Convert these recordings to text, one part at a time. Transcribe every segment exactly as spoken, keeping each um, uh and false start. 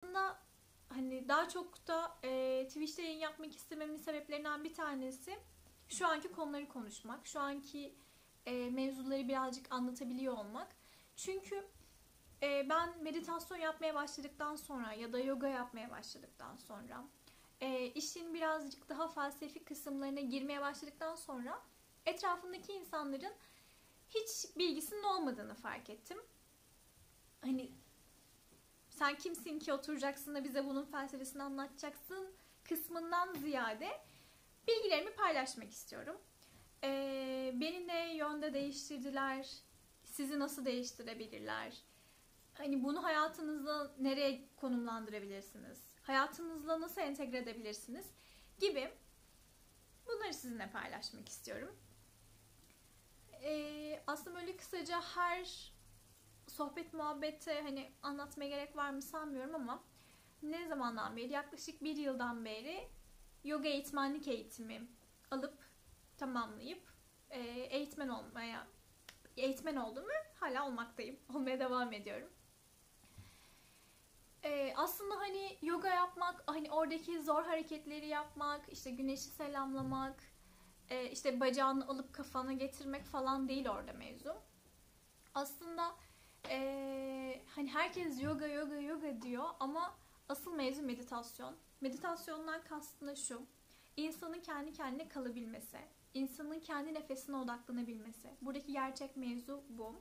aslında hani daha çok da e, Twitch'te yayın yapmak istememin sebeplerinden bir tanesi şu anki konuları konuşmak. Şu anki e, mevzuları birazcık anlatabiliyor olmak. Çünkü e, ben meditasyon yapmaya başladıktan sonra ya da yoga yapmaya başladıktan sonra e, işin birazcık daha felsefi kısımlarına girmeye başladıktan sonra etrafındaki insanların hiç bilgisinin olmadığını fark ettim. Hani sen kimsin ki oturacaksın da bize bunun felsefesini anlatacaksın kısmından ziyade bilgilerimi paylaşmak istiyorum. Ee, beni ne yönde değiştirdiler, sizi nasıl değiştirebilirler? Hani bunu hayatınızda nereye konumlandırabilirsiniz? Hayatınızla nasıl entegre edebilirsiniz? Gibi bunları sizinle paylaşmak istiyorum. Ee, aslında böyle kısaca her sohbet muhabbete hani anlatmaya gerek var mı sanmıyorum ama ne zamandan beri, yaklaşık bir yıldan beri yoga eğitmenlik eğitimi alıp tamamlayıp e, eğitmen olmaya eğitmen oldum ve hala olmaktayım. Olmaya devam ediyorum. E, aslında hani yoga yapmak, hani oradaki zor hareketleri yapmak, işte güneşi selamlamak, e, işte bacağını alıp kafana getirmek falan değil orada mevzu. Aslında e, hani herkes yoga yoga yoga diyor ama asıl mevzu meditasyon. Meditasyondan kastım da şu: insanın kendi kendine kalabilmesi, insanın kendi nefesine odaklanabilmesi. Buradaki gerçek mevzu bu.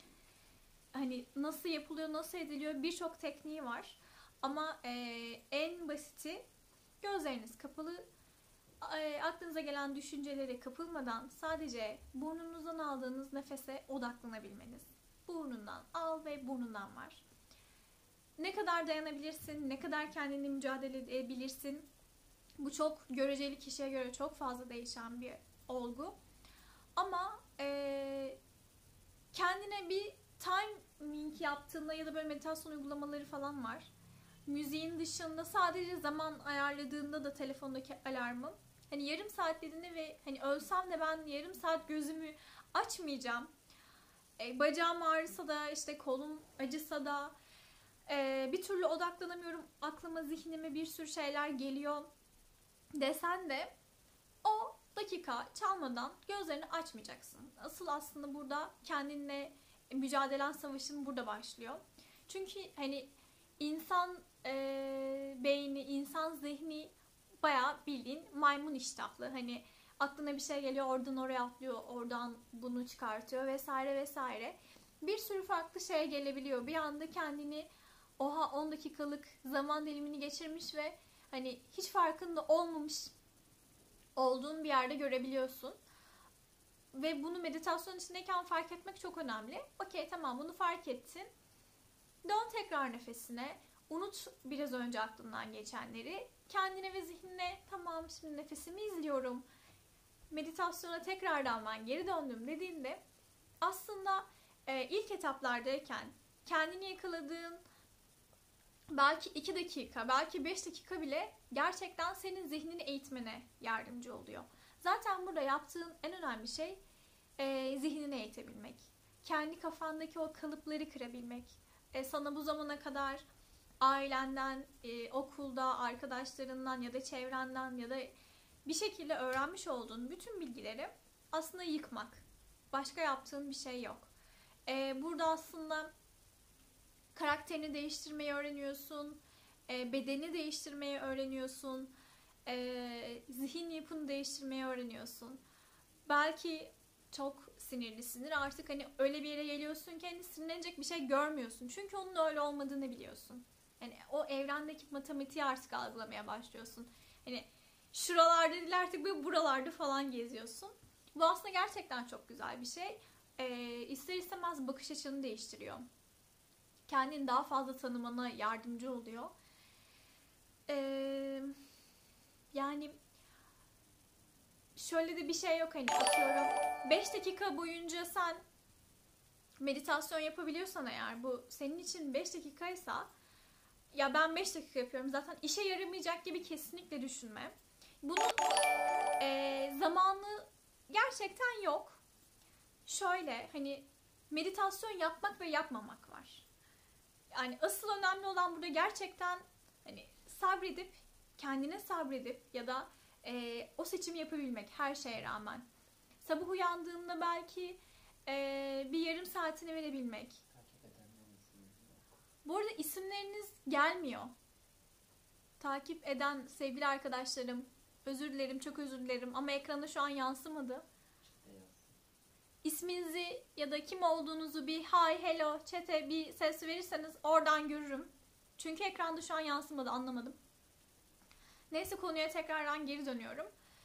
Hani nasıl yapılıyor, nasıl ediliyor, birçok tekniği var. Ama e, en basiti gözleriniz kapalı, e, aklınıza gelen düşüncelere kapılmadan sadece burnunuzdan aldığınız nefese odaklanabilmeniz. Burnundan al ve burnundan ver. Ne kadar dayanabilirsin, ne kadar kendini mücadele edebilirsin. Bu çok göreceli, kişiye göre çok fazla değişen bir olgu. Ama e, kendine bir timing yaptığında ya da böyle meditasyon uygulamaları falan var. Müziğin dışında sadece zaman ayarladığında da telefondaki alarmım. Hani yarım saat dediğinde ve hani ölsem de ben yarım saat gözümü açmayacağım. E, bacağım ağrısa da işte kolum acısa da e, bir türlü odaklanamıyorum. Aklıma, zihnime bir sürü şeyler geliyor desen de o dakika çalmadan gözlerini açmayacaksın. Asıl aslında burada kendinle mücadelen, savaşın burada başlıyor. Çünkü hani insan e, beyni, insan zihni bayağı bildiğin maymun iştahlı. Hani aklına bir şey geliyor, oradan oraya atlıyor, oradan bunu çıkartıyor vesaire vesaire. Bir sürü farklı şey gelebiliyor. Bir anda kendini oha on dakikalık zaman dilimini geçirmiş ve hani hiç farkında olmamış olduğun bir yerde görebiliyorsun. Ve bunu meditasyon içindeyken fark etmek çok önemli. Okey, tamam, bunu fark ettin. Dön tekrar nefesine. Unut biraz önce aklından geçenleri. Kendine ve zihnine tamam şimdi nefesimi izliyorum. Meditasyona tekrardan ben geri döndüm dediğinde aslında e, ilk etaplardayken kendini yakaladığın belki iki dakika, belki beş dakika bile gerçekten senin zihnini eğitmene yardımcı oluyor. Zaten burada yaptığın en önemli şey e, zihnini eğitebilmek. Kendi kafandaki o kalıpları kırabilmek. E, sana bu zamana kadar ailenden, e, okulda, arkadaşlarından ya da çevrenden ya da bir şekilde öğrenmiş olduğun bütün bilgileri aslında yıkmak. Başka yaptığın bir şey yok. E, burada aslında karakterini değiştirmeyi öğreniyorsun, e, bedeni değiştirmeyi öğreniyorsun, e, zihin yapını değiştirmeyi öğreniyorsun. Belki çok sinirlisindir. Artık hani öyle bir yere geliyorsun ki hani sinirlenecek bir şey görmüyorsun. Çünkü onun öyle olmadığını biliyorsun. Yani o evrendeki matematiği artık algılamaya başlıyorsun. Hani şuralarda değil artık böyle buralarda falan geziyorsun. Bu aslında gerçekten çok güzel bir şey. Ee, ister istemez bakış açını değiştiriyor. Kendini daha fazla tanımana yardımcı oluyor. Ee, yani şöyle de bir şey yok, hani atıyorum beş dakika boyunca sen meditasyon yapabiliyorsan eğer, bu senin için beş dakikaysa ya ben beş dakika yapıyorum zaten işe yaramayacak gibi kesinlikle düşünme. Bunun e, zamanı gerçekten yok. Şöyle hani meditasyon yapmak ve yapmamak var. Yani asıl önemli olan burada gerçekten Hani sabredip, kendine sabredip ya da e, o seçimi yapabilmek her şeye rağmen. Sabah uyandığında belki e, bir yarım saatini verebilmek. Bu arada isimleriniz gelmiyor. Takip eden sevgili arkadaşlarım, özür dilerim, çok özür dilerim ama ekrana şu an yansımadı. İsminizi ya da kim olduğunuzu bir hi, hello, chat'e bir ses verirseniz oradan görürüm. Çünkü ekranda şu an yansımadı, anlamadım. Neyse, konuya tekrardan geri dönüyorum.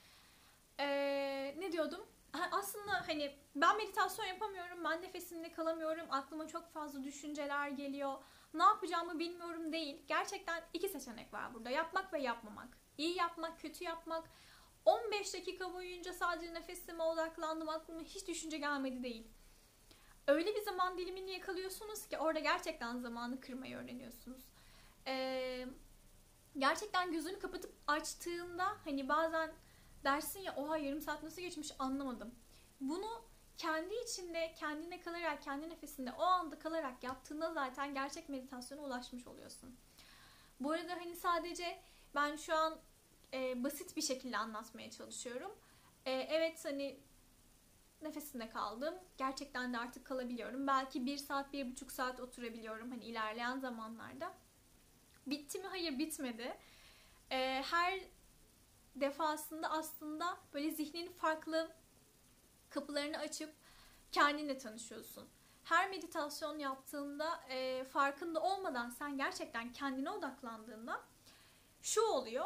Ee, ne diyordum? Aslında hani ben meditasyon yapamıyorum, ben nefesimde kalamıyorum, aklıma çok fazla düşünceler geliyor. Ne yapacağımı bilmiyorum değil. Gerçekten iki seçenek var burada. Yapmak ve yapmamak. İyi yapmak, kötü yapmak. on beş dakika boyunca sadece nefesime odaklandım, aklıma hiç düşünce gelmedi değil. Öyle bir zaman dilimini yakalıyorsunuz ki orada gerçekten zamanı kırmayı öğreniyorsunuz. Ee, gerçekten gözünü kapatıp açtığında hani bazen dersin ya, oha yarım saat nasıl geçmiş anlamadım. Bunu kendi içinde, kendine kalarak, kendi nefesinde o anda kalarak yaptığında zaten gerçek meditasyona ulaşmış oluyorsun. Bu arada hani sadece ben şu an e, basit bir şekilde anlatmaya çalışıyorum. E, evet hani nefesinde kaldım. Gerçekten de artık kalabiliyorum. Belki bir saat, bir buçuk saat oturabiliyorum hani ilerleyen zamanlarda. Bitti mi? Hayır, bitmedi. E, her defasında aslında böyle zihnin farklı kapılarını açıp kendinle tanışıyorsun. Her meditasyon yaptığında e, farkında olmadan sen gerçekten kendine odaklandığında şu oluyor.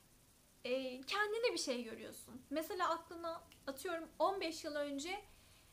E, kendine bir şey görüyorsun. Mesela aklına atıyorum on beş yıl önce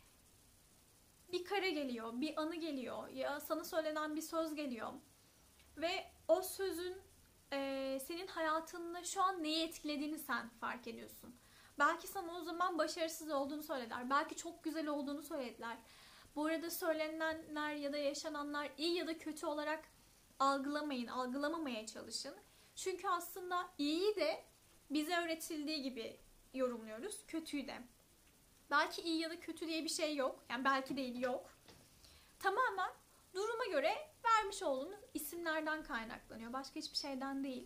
bir kare geliyor, bir anı geliyor ya sana söylenen bir söz geliyor. Ve o sözün e, senin hayatında şu an neyi etkilediğini sen fark ediyorsun. Belki sana o zaman başarısız olduğunu söylediler. Belki çok güzel olduğunu söylediler. Bu arada söylenenler ya da yaşananlar iyi ya da kötü olarak algılamayın, algılamamaya çalışın. Çünkü aslında iyiyi de bize öğretildiği gibi yorumluyoruz, kötüyü de. Belki iyi ya da kötü diye bir şey yok. Yani belki değil, yok. Tamamen duruma göre vermiş olduğunuz isimlerden kaynaklanıyor. Başka hiçbir şeyden değil.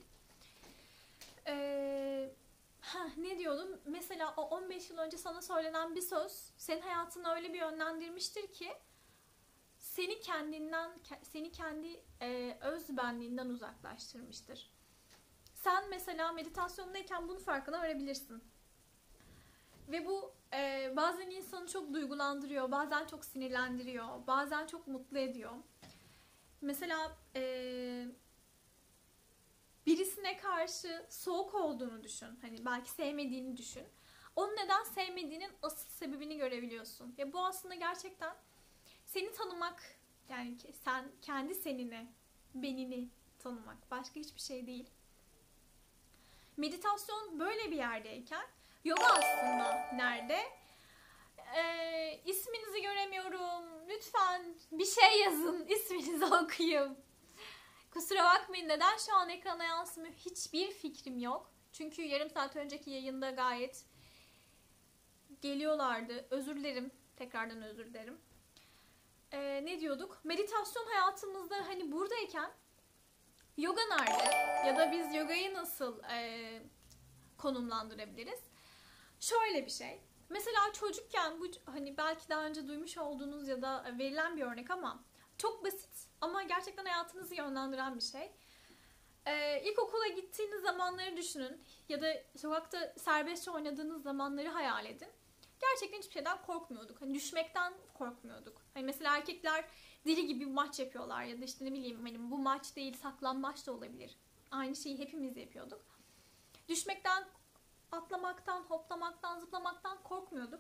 Eee... Heh, ne diyordum? Mesela o on beş yıl önce sana söylenen bir söz senin hayatını öyle bir yönlendirmiştir ki seni kendinden, seni kendi e, öz benliğinden uzaklaştırmıştır. Sen mesela meditasyondayken bunun farkına varabilirsin. Ve bu e, bazen insanı çok duygulandırıyor, bazen çok sinirlendiriyor, bazen çok mutlu ediyor. Mesela e, birisine karşı soğuk olduğunu düşün. Hani belki sevmediğini düşün. Onun neden sevmediğinin asıl sebebini görebiliyorsun. Ve bu aslında gerçekten seni tanımak, yani sen kendi senini, benini tanımak. Başka hiçbir şey değil. Meditasyon böyle bir yerdeyken yoga aslında nerede? Ee, isminizi göremiyorum. Lütfen bir şey yazın. İsminizi okuyayım. Kusura bakmayın, neden şu an ekrana yansımıyor hiçbir fikrim yok. Çünkü yarım saat önceki yayında gayet geliyorlardı. Özür dilerim. Tekrardan özür dilerim. Ee, ne diyorduk? Meditasyon hayatımızda hani buradayken yoga nerede? Ya da biz yogayı nasıl e, konumlandırabiliriz? Şöyle bir şey. Mesela çocukken bu hani belki daha önce duymuş olduğunuz ya da verilen bir örnek ama çok basit ama gerçekten hayatınızı yönlendiren bir şey. Ee, ilkokula gittiğiniz zamanları düşünün ya da sokakta serbestçe oynadığınız zamanları hayal edin. Gerçekten hiçbir şeyden korkmuyorduk. Hani düşmekten korkmuyorduk. Hani mesela erkekler deli gibi maç yapıyorlar ya da işte ne bileyim hani bu maç değil saklambaç da olabilir. Aynı şeyi hepimiz yapıyorduk. Düşmekten, atlamaktan, hoplamaktan, zıplamaktan korkmuyorduk.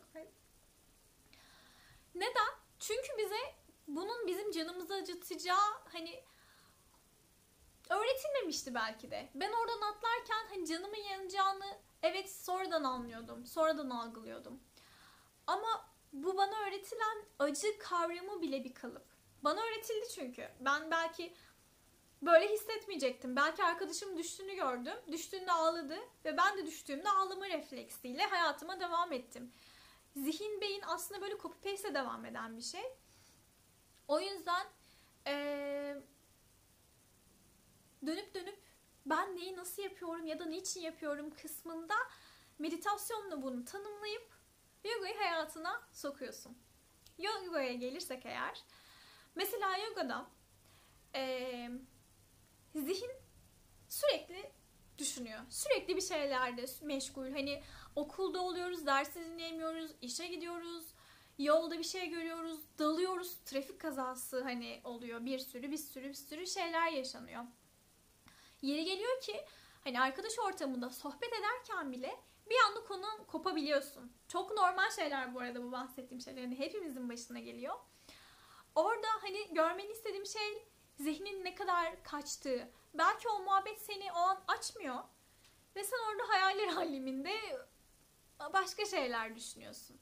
Neden? Çünkü bize bunun bizim canımızı acıtacağı hani öğretilmemişti belki de. Ben oradan atlarken hani canımın yanacağını evet sonradan anlıyordum. Sonradan algılıyordum. Ama bu bana öğretilen acı kavramı bile bir kalıp. Bana öğretildi çünkü. Ben belki böyle hissetmeyecektim. Belki arkadaşım düştüğünü gördüm. Düştüğünde ağladı ve ben de düştüğümde ağlama refleksiyle hayatıma devam ettim. Zihin, beyin aslında böyle copy paste devam eden bir şey. O yüzden ee, dönüp dönüp ben neyi nasıl yapıyorum ya da niçin yapıyorum kısmında meditasyonla bunu tanımlayıp yogayı hayatına sokuyorsun. Yogaya gelirsek eğer, mesela yogada e, zihin sürekli düşünüyor. Sürekli bir şeylerde meşgul. Hani okulda oluyoruz, ders dinleyemiyoruz, işe gidiyoruz, yolda bir şey görüyoruz, dalıyoruz, trafik kazası hani oluyor. Bir sürü bir sürü bir sürü şeyler yaşanıyor. Yeri geliyor ki hani arkadaş ortamında sohbet ederken bile bir anda konu kopabiliyorsun. Çok normal şeyler bu arada bu bahsettiğim şeyler. Yani hepimizin başına geliyor. Orada hani görmeni istediğim şey zihnin ne kadar kaçtığı. Belki o muhabbet seni o an açmıyor. Ve sen orada hayaller aleminde başka şeyler düşünüyorsun.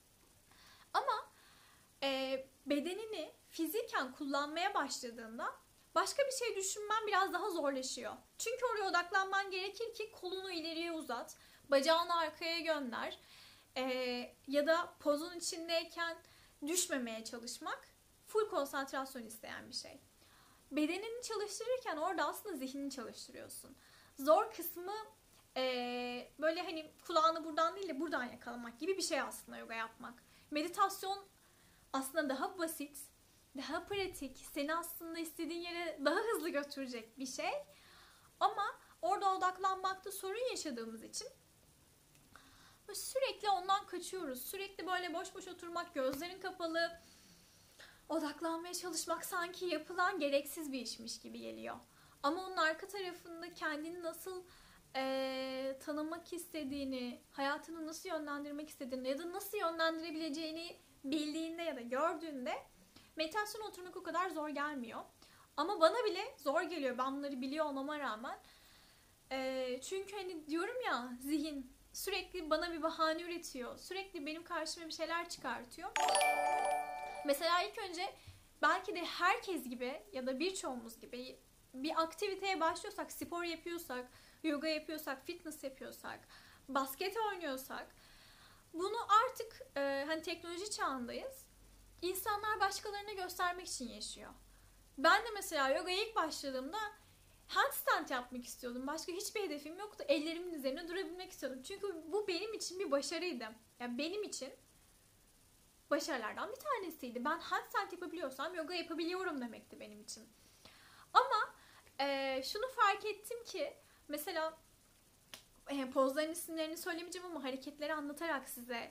Ama e, bedenini fiziken kullanmaya başladığında başka bir şey düşünmen biraz daha zorlaşıyor. Çünkü oraya odaklanman gerekir ki kolunu ileriye uzat, bacağını arkaya gönder e, ya da pozun içindeyken düşmemeye çalışmak full konsantrasyon isteyen bir şey. Bedenini çalıştırırken orada aslında zihnini çalıştırıyorsun. Zor kısmı e, böyle hani kulağını buradan değil de buradan yakalamak gibi bir şey aslında yoga yapmak. Meditasyon aslında daha basit, daha pratik, seni aslında istediğin yere daha hızlı götürecek bir şey. Ama orada odaklanmakta sorun yaşadığımız için sürekli ondan kaçıyoruz. Sürekli böyle boş boş oturmak, gözlerin kapalı, odaklanmaya çalışmak sanki yapılan gereksiz bir işmiş gibi geliyor. Ama onun arka tarafında kendini nasıl e, tanımak istediğini, hayatını nasıl yönlendirmek istediğini ya da nasıl yönlendirebileceğini bildiğinde ya da gördüğünde meditasyon oturmak o kadar zor gelmiyor. Ama bana bile zor geliyor. Ben bunları biliyor olmama rağmen. E, çünkü hani diyorum ya, zihin sürekli bana bir bahane üretiyor. Sürekli benim karşıma bir şeyler çıkartıyor. Mesela ilk önce belki de herkes gibi ya da birçoğumuz gibi bir aktiviteye başlıyorsak, spor yapıyorsak, yoga yapıyorsak, fitness yapıyorsak, basket oynuyorsak, bunu artık e, hani teknoloji çağındayız. İnsanlar başkalarına göstermek için yaşıyor. Ben de mesela yogaya ilk başladığımda handstand yapmak istiyordum. Başka hiçbir hedefim yoktu. Ellerimin üzerine durabilmek istiyordum. Çünkü bu benim için bir başarıydı. Yani benim için başarılardan bir tanesiydi. Ben handstand yapabiliyorsam yoga yapabiliyorum demekti benim için. Ama e, şunu fark ettim ki mesela e, pozların isimlerini söylemeyeceğim ama hareketleri anlatarak size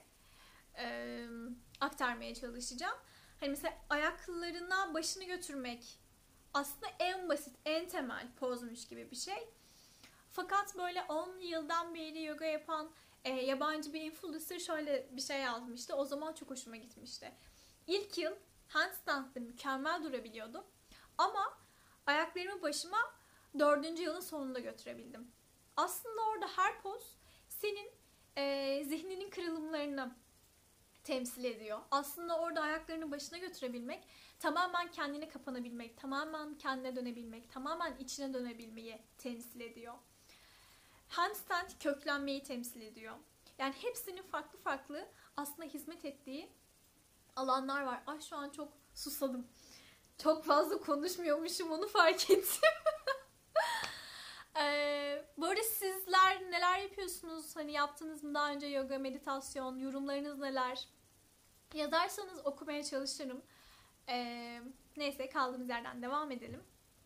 e, aktarmaya çalışacağım. Hani mesela ayaklarına başını götürmek aslında en basit, en temel pozmuş gibi bir şey. Fakat böyle on yıldan beri yoga yapan e, yabancı bir influencer şöyle bir şey yazmıştı. O zaman çok hoşuma gitmişti. İlk yıl handstand'da mükemmel durabiliyordum. Ama ayaklarımı başıma dördüncü yılın sonunda götürebildim. Aslında orada her poz senin e, zihninin kırılımlarını temsil ediyor. Aslında orada ayaklarını başına götürebilmek, tamamen kendine kapanabilmek, tamamen kendine dönebilmek, tamamen içine dönebilmeyi temsil ediyor. Handstand köklenmeyi temsil ediyor. Yani hepsinin farklı farklı aslında hizmet ettiği alanlar var. Ay şu an çok susadım. Çok fazla konuşmuyormuşum, onu fark ettim. ee, bu arada sizler neler yapıyorsunuz? Hani yaptınız mı daha önce yoga, meditasyon? Yorumlarınız neler? Yazarsanız okumaya çalışırım. Ee, neyse kaldığımız yerden devam edelim.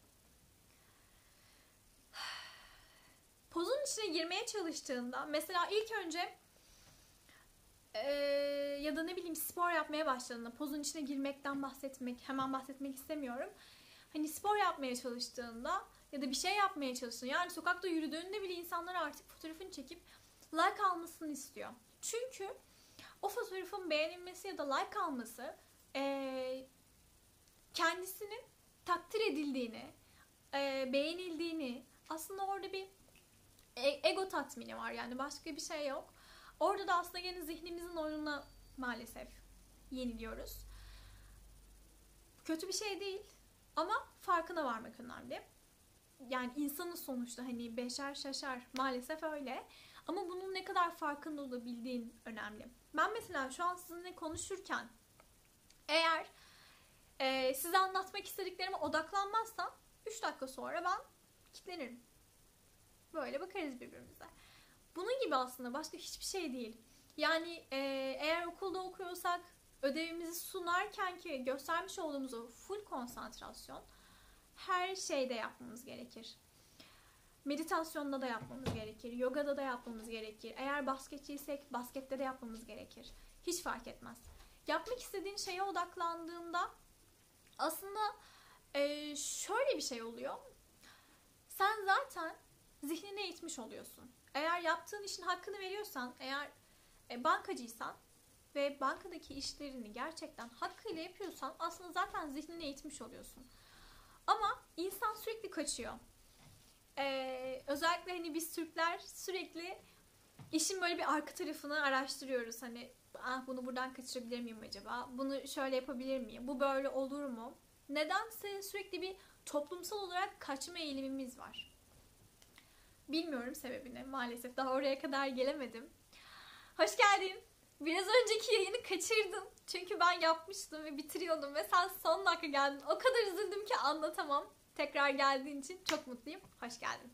Pozun içine girmeye çalıştığında mesela ilk önce ee, ya da ne bileyim spor yapmaya başladığında, pozun içine girmekten bahsetmek, hemen bahsetmek istemiyorum. Hani spor yapmaya çalıştığında ya da bir şey yapmaya çalıştığında, yani sokakta yürüdüğünde bile insanlar artık fotoğrafını çekip like almasını istiyor. Çünkü o fotoğrafın beğenilmesi ya da like alması ee, kendisinin takdir edildiğini, e, beğenildiğini, aslında orada bir ego tatmini var, yani başka bir şey yok. Orada da aslında yine zihnimizin oyununa maalesef yeniliyoruz. Kötü bir şey değil ama farkına varmak önemli. Yani insanın sonuçta hani beşer şaşar, maalesef öyle. Ama bunun ne kadar farkında olabildiğin önemli. Ben mesela şu an sizinle konuşurken eğer e, size anlatmak istediklerime odaklanmazsam üç dakika sonra ben kilitlenirim. Böyle bakarız birbirimize. Bunun gibi aslında, başka hiçbir şey değil. Yani e, eğer okulda okuyorsak ödevimizi sunarken ki göstermiş olduğumuz o full konsantrasyon her şeyde yapmamız gerekir. Meditasyonda da yapmamız gerekir. Yogada da yapmamız gerekir. Eğer basketçiysek baskette de yapmamız gerekir. Hiç fark etmez. Yapmak istediğin şeye odaklandığında aslında e, şöyle bir şey oluyor. Sen zaten zihnini eğitmiş oluyorsun. Eğer yaptığın işin hakkını veriyorsan, eğer e, bankacıysan ve bankadaki işlerini gerçekten hakkıyla yapıyorsan aslında zaten zihnini eğitmiş oluyorsun. Ama insan sürekli kaçıyor. Ee, özellikle hani biz Türkler sürekli işin böyle bir arka tarafını araştırıyoruz. Hani ah, bunu buradan kaçırabilir miyim acaba? Bunu şöyle yapabilir miyim? Bu böyle olur mu? Nedense sürekli bir toplumsal olarak kaçma eğilimimiz var. Bilmiyorum sebebini. Maalesef daha oraya kadar gelemedim. Hoş geldin. Biraz önceki yayını kaçırdım. Çünkü ben yapmıştım ve bitiriyordum ve sen son dakika geldin. O kadar üzüldüm ki anlatamam. Tekrar geldiğin için çok mutluyum. Hoş geldin.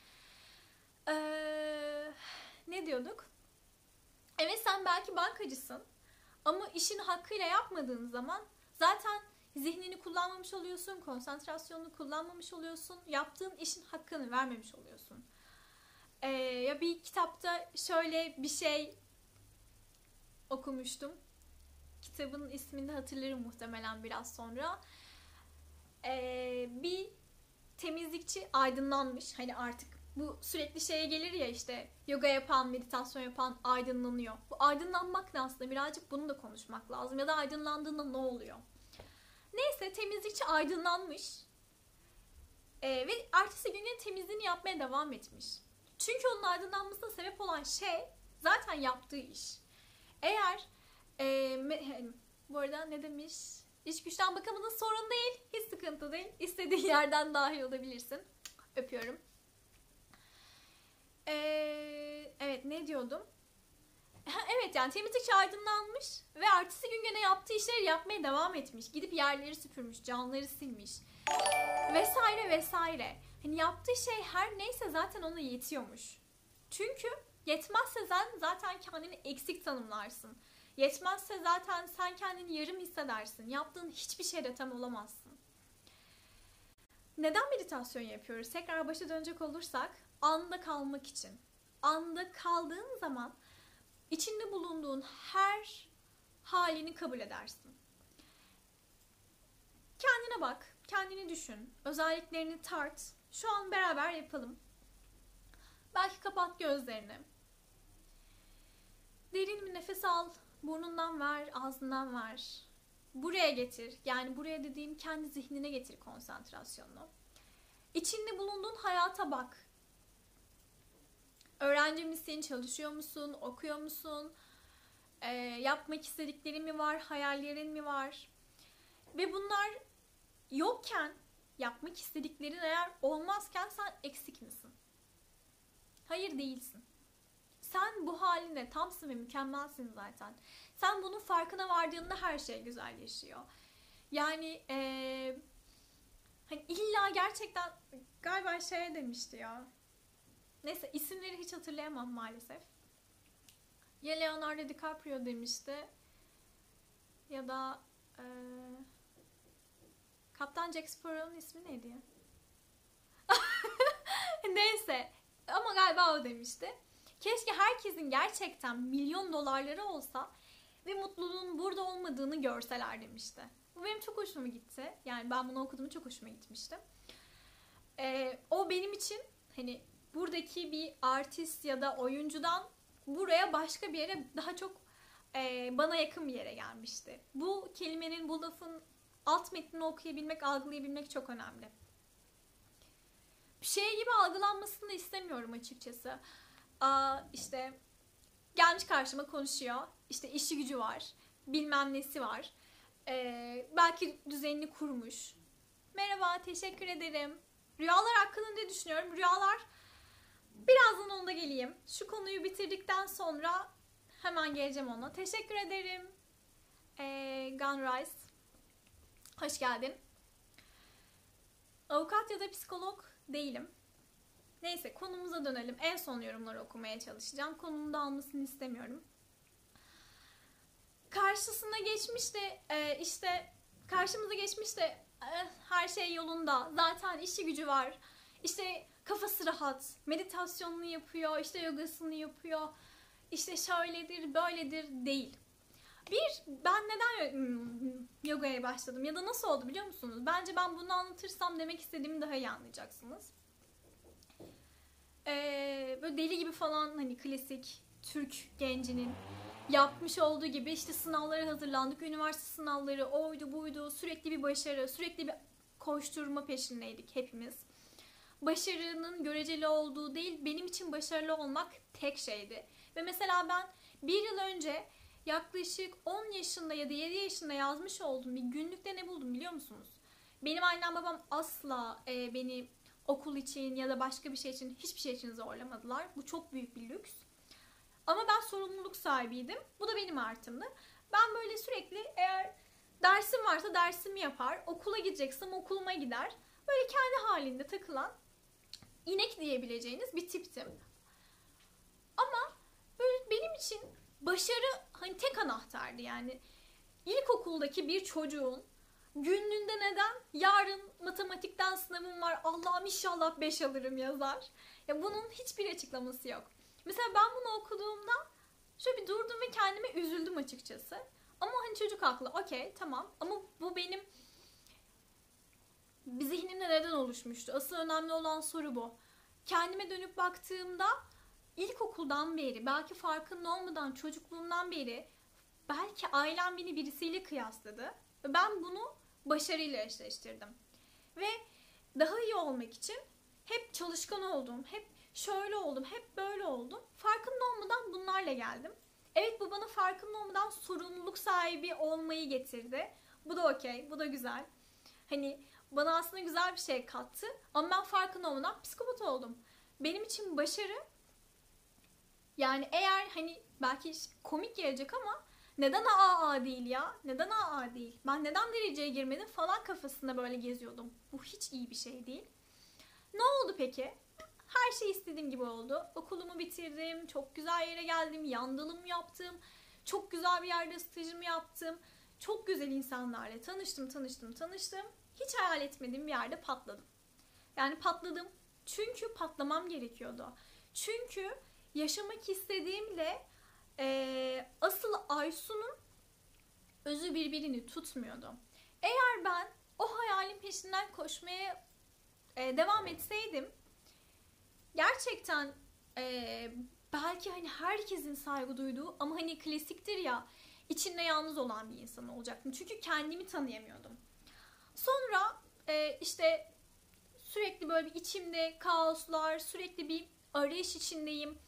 Ee, ne diyorduk? Evet, sen belki bankacısın. Ama işini hakkıyla yapmadığın zaman zaten zihnini kullanmamış oluyorsun. Konsantrasyonunu kullanmamış oluyorsun. Yaptığın işin hakkını vermemiş oluyorsun. Ee, ya bir kitapta şöyle bir şey okumuştum. Kitabın ismini hatırlarım muhtemelen biraz sonra. Ee, bir temizlikçi aydınlanmış. Hani artık bu sürekli şeye gelir ya, işte yoga yapan, meditasyon yapan aydınlanıyor. Bu aydınlanmak ne aslında? Birazcık bunu da konuşmak lazım. Ya da aydınlandığında ne oluyor? Neyse, temizlikçi aydınlanmış. Ee, ve ertesi gün yine temizliğini yapmaya devam etmiş. Çünkü onun aydınlanmasına sebep olan şey zaten yaptığı iş. Eğer e, me, bu arada ne demiş? İş güçten bakamadığın sorun değil. Hiç sıkıntı değil. İstediğin yerden dahil olabilirsin. Öpüyorum. Ee, evet, ne diyordum? Evet, yani temizlikçi aydınlanmış ve ertesi gün gene yaptığı işleri yapmaya devam etmiş. Gidip yerleri süpürmüş, camları silmiş. Vesaire vesaire. Hani yaptığı şey her neyse zaten ona yetiyormuş. Çünkü yetmezse sen zaten kendini eksik tanımlarsın. Yetmezse zaten sen kendini yarım hissedersin. Yaptığın hiçbir şeyde tam olamazsın. Neden meditasyon yapıyoruz? Tekrar başa dönecek olursak, anda kalmak için. Anda kaldığın zaman içinde bulunduğun her halini kabul edersin. Kendine bak, kendini düşün, özelliklerini tart. Şu an beraber yapalım. Belki kapat gözlerini. Derin bir nefes al. Burnundan ver, ağzından ver. Buraya getir. Yani buraya dediğim kendi zihnine getir konsantrasyonunu. İçinde bulunduğun hayata bak. Öğrenci misin? Çalışıyor musun? Okuyor musun? Ee, yapmak istediklerin mi var? Hayallerin mi var? Ve bunlar yokken, yapmak istediklerin eğer olmazken sen eksik misin? Hayır, değilsin. Sen bu haline tamsın ve mükemmelsin zaten. Sen bunun farkına vardığında her şey güzelleşiyor. Yani ee, hani illa gerçekten galiba şey demişti ya. Neyse, isimleri hiç hatırlayamam maalesef. Ya Leonardo DiCaprio demişti ya da ee, Kaptan Jack Sparrow'un ismi neydi ya? Neyse, ama galiba o demişti. Keşke herkesin gerçekten milyon dolarları olsa ve mutluluğun burada olmadığını görseler demişti. Bu benim çok hoşuma gitti. Yani ben bunu okuduğumda çok hoşuma gitmişti. Ee, o benim için hani buradaki bir artist ya da oyuncudan buraya başka bir yere, daha çok e, bana yakın bir yere gelmişti. Bu kelimenin, bu lafın alt metnini okuyabilmek, algılayabilmek çok önemli. Bir şey gibi algılanmasını da istemiyorum açıkçası. Aa, işte gelmiş karşıma konuşuyor. İşte işi gücü var. Bilmem nesi var. Ee, belki düzenini kurmuş. Merhaba, teşekkür ederim. Rüyalar hakkında ne düşünüyorum? Rüyalar, birazdan ona geleyim. Şu konuyu bitirdikten sonra hemen geleceğim ona. Teşekkür ederim. Ee, Gunrise. Hoş geldin. Avukat ya da psikolog değilim. Neyse, konumuza dönelim. En son yorumları okumaya çalışacağım. Konunun dağılmasını istemiyorum. Karşısına geçmiş de e, işte karşımıza geçmiş de e, her şey yolunda. Zaten işi gücü var. İşte kafası rahat. Meditasyonunu yapıyor. İşte yogasını yapıyor. İşte şöyledir, böyledir değil. Bir, ben neden yogaya başladım ya da nasıl oldu biliyor musunuz? Bence ben bunu anlatırsam demek istediğimi daha iyi anlayacaksınız. Ee, böyle deli gibi falan, hani klasik Türk gencinin yapmış olduğu gibi işte sınavlara hazırlandık. Üniversite sınavları oydu buydu, sürekli bir başarı, sürekli bir koşturma peşindeydik hepimiz. Başarının göreceli olduğu değil, benim için başarılı olmak tek şeydi. Ve mesela ben bir yıl önce yaklaşık on yaşında ya da yedi yaşında yazmış olduğum bir günlükte ne buldum biliyor musunuz? Benim annem babam asla e, beni okul için ya da başka bir şey için, hiçbir şey için zorlamadılar. Bu çok büyük bir lüks. Ama ben sorumluluk sahibiydim. Bu da benim artımdı. Ben böyle sürekli, eğer dersim varsa dersimi yapar, okula gideceksem okuluma gider. Böyle kendi halinde takılan, inek diyebileceğiniz bir tiptim. Ama böyle benim için başarı hani tek anahtardı yani. İlkokuldaki bir çocuğun günlüğünde neden yarın matematikten sınavım var, Allah'ım inşallah beş alırım yazar. Ya bunun hiçbir açıklaması yok. Mesela ben bunu okuduğumda şöyle bir durdum ve kendime üzüldüm açıkçası. Ama hani çocuk haklı, okey tamam, ama bu benim zihnimde neden oluşmuştu? Asıl önemli olan soru bu. Kendime dönüp baktığımda ilkokuldan beri, belki farkında olmadan çocukluğumdan beri, belki ailem beni birisiyle kıyasladı. Ve ben bunu başarıyla eşleştirdim. Ve daha iyi olmak için hep çalışkan oldum, hep şöyle oldum, hep böyle oldum. Farkında olmadan bunlarla geldim. Evet, bu bana farkında olmadan sorumluluk sahibi olmayı getirdi. Bu da okey, bu da güzel. Hani bana aslında güzel bir şey kattı. Ama ben farkında olmadan psikopat oldum. Benim için başarı, yani eğer hani belki komik gelecek ama neden A A değil ya? Neden A A değil? Ben neden dereceye girmedim falan kafasında böyle geziyordum. Bu hiç iyi bir şey değil. Ne oldu peki? Her şey istediğim gibi oldu. Okulumu bitirdim, çok güzel yere geldim, yandalım yaptım, çok güzel bir yerde stajımı yaptım, çok güzel insanlarla tanıştım, tanıştım, tanıştım. Hiç hayal etmediğim bir yerde patladım. Yani patladım çünkü patlamam gerekiyordu. Çünkü yaşamak istediğimle e, asıl Aysu'nun özü birbirini tutmuyordu. Eğer ben o hayalin peşinden koşmaya e, devam etseydim, gerçekten e, belki hani herkesin saygı duyduğu ama hani klasiktir ya, içinde yalnız olan bir insan olacaktım. Çünkü kendimi tanıyamıyordum. Sonra e, işte sürekli böyle bir içimde kaoslar, sürekli bir arayış içindeyim.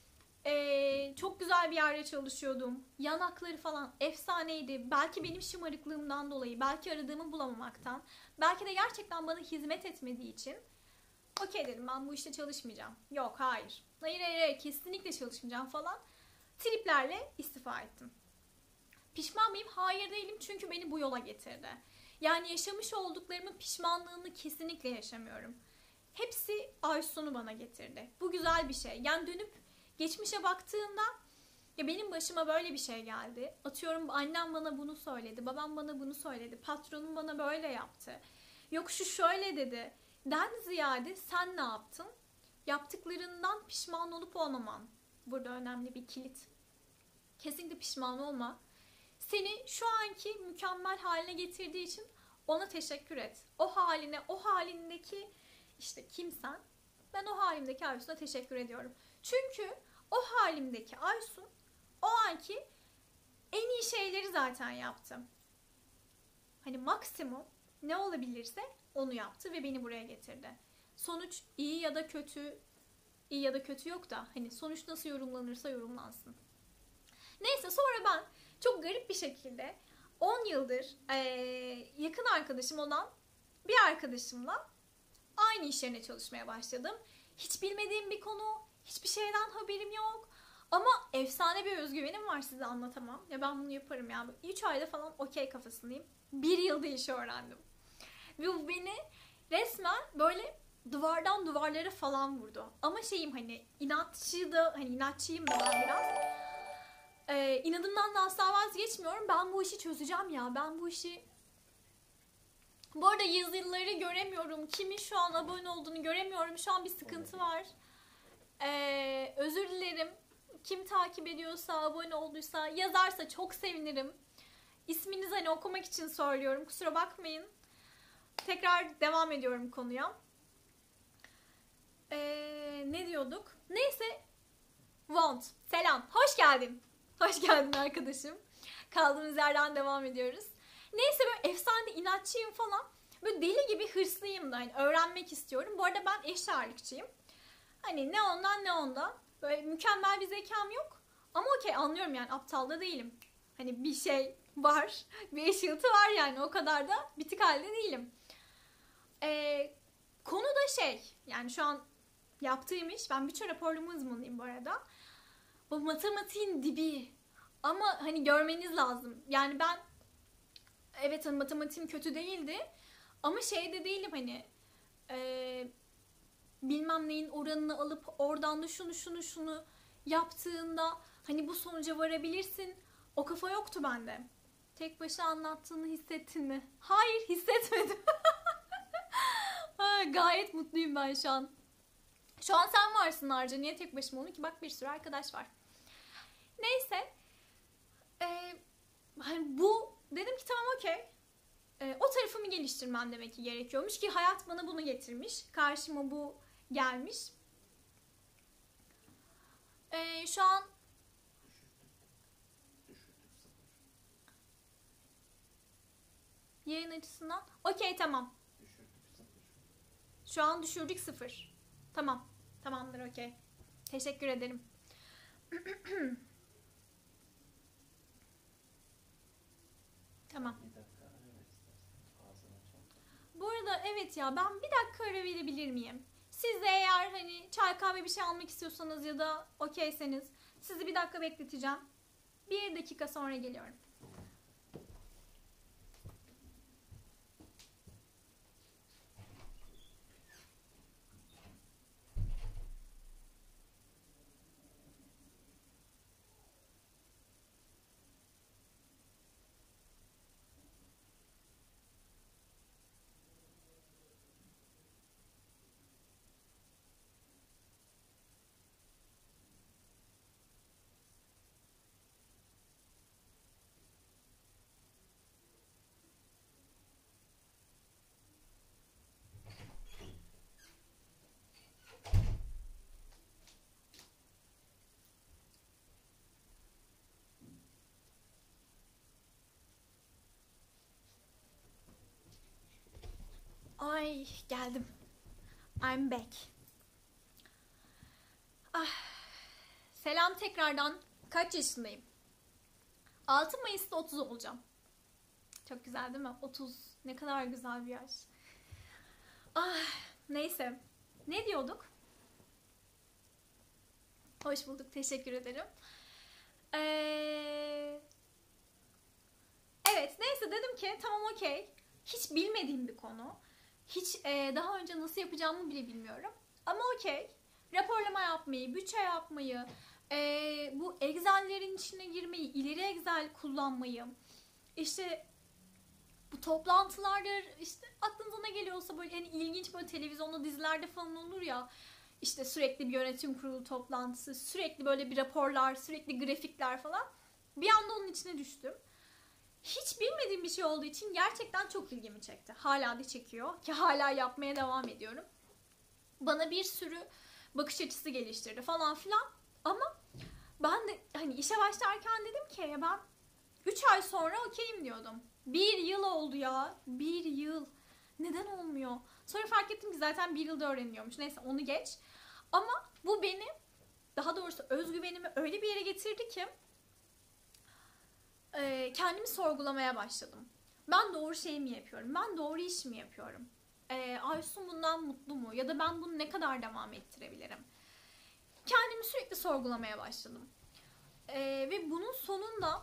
Ee, çok güzel bir yerde çalışıyordum. Yanakları falan efsaneydi. Belki benim şımarıklığımdan dolayı, belki aradığımı bulamamaktan, belki de gerçekten bana hizmet etmediği için okey dedim, ben bu işte çalışmayacağım. Yok, hayır. Hayır, hayır, hayır, kesinlikle çalışmayacağım falan. Triplerle istifa ettim. Pişman mıyım? Hayır değilim, çünkü beni bu yola getirdi. Yani yaşamış olduklarımın pişmanlığını kesinlikle yaşamıyorum. Hepsi Aysun'u bana getirdi. Bu güzel bir şey. Yani dönüp geçmişe baktığında, ya benim başıma böyle bir şey geldi. Atıyorum, annem bana bunu söyledi, babam bana bunu söyledi, patronum bana böyle yaptı. Yok şu şöyle dedi. Den ziyade sen ne yaptın? Yaptıklarından pişman olup olmaman. Burada önemli bir kilit. Kesinlikle pişman olma. Seni şu anki mükemmel haline getirdiği için ona teşekkür et. O haline, o halindeki işte kimsen, ben o halimdeki Aysun'a teşekkür ediyorum. Çünkü o halimdeki Aysun o anki en iyi şeyleri zaten yaptı. Hani maksimum ne olabilirse onu yaptı ve beni buraya getirdi. Sonuç iyi ya da kötü, iyi ya da kötü yok da hani sonuç nasıl yorumlanırsa yorumlansın. Neyse, sonra ben çok garip bir şekilde on yıldır ee, yakın arkadaşım olan bir arkadaşımla aynı iş yerine çalışmaya başladım. Hiç bilmediğim bir konu, hiçbir şeyden haberim yok. Ama efsane bir özgüvenim var, size anlatamam. Ya ben bunu yaparım ya. üç ayda falan okey kafasındayım. bir yılda işi öğrendim. Ve bu beni resmen böyle duvardan duvarlara falan vurdu. Ama şeyim hani inatçı da hani inatçıyım da ben biraz. Ee, inadımdan da asla vazgeçmiyorum. Ben bu işi çözeceğim ya. Ben bu işi... Bu arada yazıları göremiyorum. Kimin şu an abone olduğunu göremiyorum. Şu an bir sıkıntı var. Ee, özür dilerim. Kim takip ediyorsa, abone olduysa, yazarsa çok sevinirim. İsminizi hani okumak için söylüyorum. Kusura bakmayın. Tekrar devam ediyorum konuya. Ee, ne diyorduk? Neyse. Want. Selam. Hoş geldin. Hoş geldin arkadaşım. Kaldığımız yerden devam ediyoruz. Neyse böyle efsane inatçıyım falan. Böyle deli gibi hırslıyım da. Hani öğrenmek istiyorum. Bu arada ben eşit ağırlıkçıyım. Hani ne ondan ne ondan. Böyle mükemmel bir zekam yok. Ama okey anlıyorum yani aptal da değilim. Hani bir şey var. Bir ışıltı var yani. O kadar da bitik halde değilim. Ee, konu da şey. Yani şu an yaptığım iş. Ben bütçe raporlama uzmanıyım bu arada. Bu matematiğin dibi. Ama hani görmeniz lazım. Yani ben evet hani matematiğim kötü değildi. Ama şey de değilim hani e, bilmem neyin oranını alıp oradan da şunu şunu şunu yaptığında hani bu sonuca varabilirsin. O kafa yoktu bende. Tek başına anlattığını hissettin mi? Hayır hissetmedim. Ha, gayet mutluyum ben şu an. Şu an sen varsın Arca. Niye tek başıma onu ki? Bak bir sürü arkadaş var. Neyse. Ee, hani bu dedim ki tamam okey. Ee, o tarafımı geliştirmem demek ki gerekiyormuş ki hayat bana bunu getirmiş. Karşıma bu gelmiş. Ee, şu an yayın açısından okey tamam. Şu an düşürdük sıfır. Tamam. Tamamdır okey. Teşekkür ederim. Tamam. Bu arada evet ya ben bir dakika ara verebilir miyim? Siz de eğer hani çay kahve bir şey almak istiyorsanız ya da okeyseniz sizi bir dakika bekleteceğim. Bir dakika sonra geliyorum. Ay geldim. I'm back. Ah, selam tekrardan. Kaç yaşındayım? altı Mayıs'ta otuz olacağım. Çok güzel değil mi? otuz. Ne kadar güzel bir yaş. Ah, neyse. Ne diyorduk? Hoş bulduk. Teşekkür ederim. Ee... Evet. Neyse dedim ki tamam okey. Hiç bilmediğim bir konu. Hiç e, daha önce nasıl yapacağımı bile bilmiyorum. Ama okey. Raporlama yapmayı, bütçe yapmayı, e, bu Excel'lerin içine girmeyi, ileri Excel kullanmayı, işte bu toplantılarda işte aklınıza ne geliyorsa böyle en ilginç böyle televizyonda dizilerde falan olur ya işte sürekli bir yönetim kurulu toplantısı, sürekli böyle bir raporlar, sürekli grafikler falan. Bir anda onun içine düştüm. Hiç bilmediğim bir şey olduğu için gerçekten çok ilgimi çekti. Hala da çekiyor ki hala yapmaya devam ediyorum. Bana bir sürü bakış açısı geliştirdi falan filan. Ama ben de hani işe başlarken dedim ki ya ben üç ay sonra okeyim diyordum. Bir yıl oldu ya. Bir yıl. Neden olmuyor? Sonra fark ettim ki zaten bir yılda öğreniliyormuş. Neyse onu geç. Ama bu beni daha doğrusu özgüvenimi öyle bir yere getirdi ki kendimi sorgulamaya başladım. Ben doğru şey mi yapıyorum? Ben doğru iş mi yapıyorum? E, Aysun bundan mutlu mu? Ya da ben bunu ne kadar devam ettirebilirim? Kendimi sürekli sorgulamaya başladım. E, ve bunun sonunda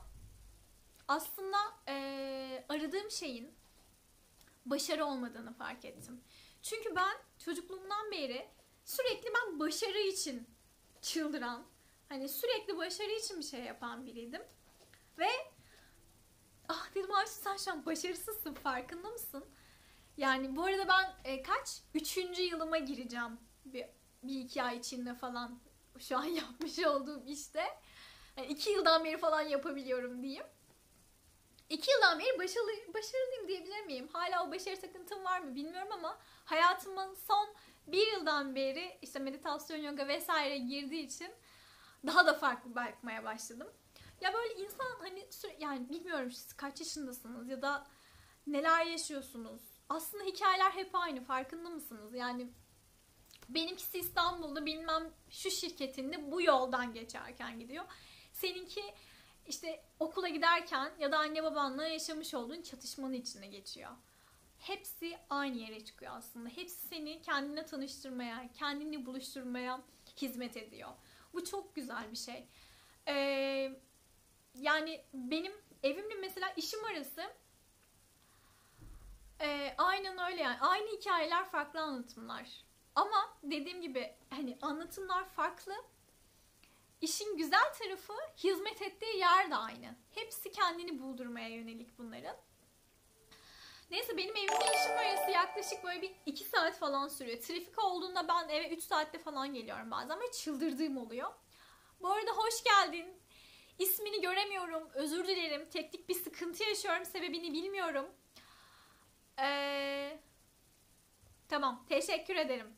aslında e, aradığım şeyin başarı olmadığını fark ettim. Çünkü ben çocukluğumdan beri sürekli ben başarı için çıldıran, hani sürekli başarı için bir şey yapan biriydim. Ve ah dedim Ayşe sen şu an başarısızsın, farkında mısın? Yani bu arada ben e, kaç? Üçüncü yılıma gireceğim. Bir, bir iki ay içinde falan şu an yapmış olduğum işte. Yani iki yıldan beri falan yapabiliyorum diyeyim. İki yıldan beri başarılı, başarılıyım diyebilir miyim? Hala o başarı takıntım var mı bilmiyorum ama hayatımın son bir yıldan beri işte meditasyon, yoga vesaire girdiği için daha da farklı bakmaya başladım. Ya böyle insan hani yani bilmiyorum siz kaç yaşındasınız ya da neler yaşıyorsunuz. Aslında hikayeler hep aynı, farkında mısınız? Yani benimkisi İstanbul'da bilmem şu şirketinde bu yoldan geçerken gidiyor. Seninki işte okula giderken ya da anne babanla yaşamış olduğun çatışmanın içine geçiyor. Hepsi aynı yere çıkıyor aslında. Hepsi seni kendine tanıştırmaya, kendini buluşturmaya hizmet ediyor. Bu çok güzel bir şey. Ee, yani benim evimle mesela işim arası e, aynen öyle yani. Aynı hikayeler, farklı anlatımlar. Ama dediğim gibi hani anlatımlar farklı. İşin güzel tarafı hizmet ettiği yer de aynı. Hepsi kendini buldurmaya yönelik bunların. Neyse benim evimle işim arası yaklaşık böyle bir iki saat falan sürüyor. Trafik olduğunda ben eve üç saatte falan geliyorum bazen ve çıldırdığım oluyor. Bu arada hoş geldin. İsmini göremiyorum. Özür dilerim. Teknik bir sıkıntı yaşıyorum. Sebebini bilmiyorum. Ee, tamam. Teşekkür ederim.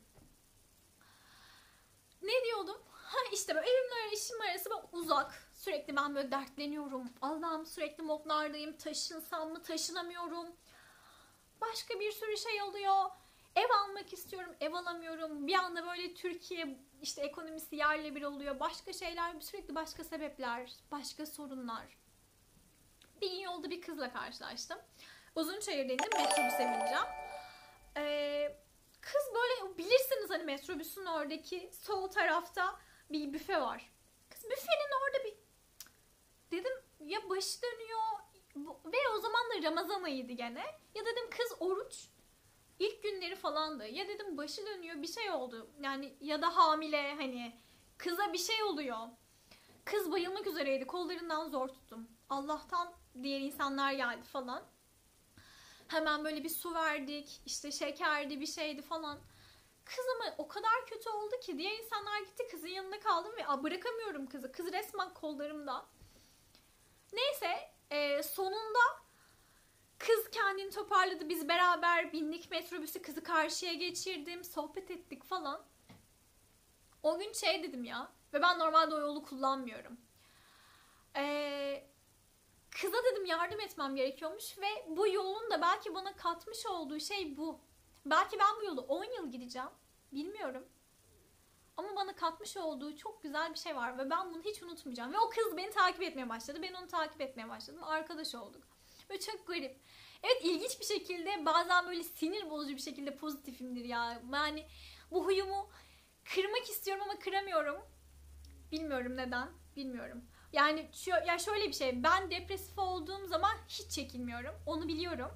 Ne diyordum? Ha işte böyle evimle işim arası ben uzak. Sürekli ben böyle dertleniyorum. Allah'ım sürekli modlardayım. Taşınsam mı taşınamıyorum. Başka bir sürü şey oluyor. Ev almak istiyorum. Ev alamıyorum. Bir anda böyle Türkiye işte ekonomisi yerle bir oluyor. Başka şeyler, sürekli başka sebepler, başka sorunlar. Bir gün yolda bir kızla karşılaştım. Uzunçayır'daydım. Metrobüse bineceğim. Ee, kız böyle bilirsiniz hani metrobüsün oradaki sol tarafta bir büfe var. Kız büfenin orada bir dedim ya başı dönüyor ve o zaman da Ramazan ayıydı gene. Ya dedim kız oruç. İlk günleri falandı. Ya dedim başı dönüyor bir şey oldu. Yani ya da hamile hani kıza bir şey oluyor. Kız bayılmak üzereydi. Kollarından zor tuttum. Allah'tan diğer insanlar geldi falan. Hemen böyle bir su verdik. İşte şekerdi bir şeydi falan. Kız ama o kadar kötü oldu ki diğer insanlar gitti kızın yanında kaldım ve bırakamıyorum kızı. Kız resmen kollarımda. Neyse e, sonunda kız kendini toparladı. Biz beraber bindik metrobüsü. Kızı karşıya geçirdim. Sohbet ettik falan. O gün şey dedim ya. Ve ben normalde o yolu kullanmıyorum. Ee, kıza dedim yardım etmem gerekiyormuş. Ve bu yolun da belki bana katmış olduğu şey bu. Belki ben bu yolu on yıl gideceğim. Bilmiyorum. Ama bana katmış olduğu çok güzel bir şey var. Ve ben bunu hiç unutmayacağım. Ve o kız beni takip etmeye başladı. Ben onu takip etmeye başladım. Arkadaş olduk. Böyle çok garip. Evet ilginç bir şekilde bazen böyle sinir bozucu bir şekilde pozitifimdir ya. Yani bu huyumu kırmak istiyorum ama kıramıyorum. Bilmiyorum neden. Bilmiyorum. Yani şu, ya şöyle bir şey. Ben depresif olduğum zaman hiç çekinmiyorum. Onu biliyorum.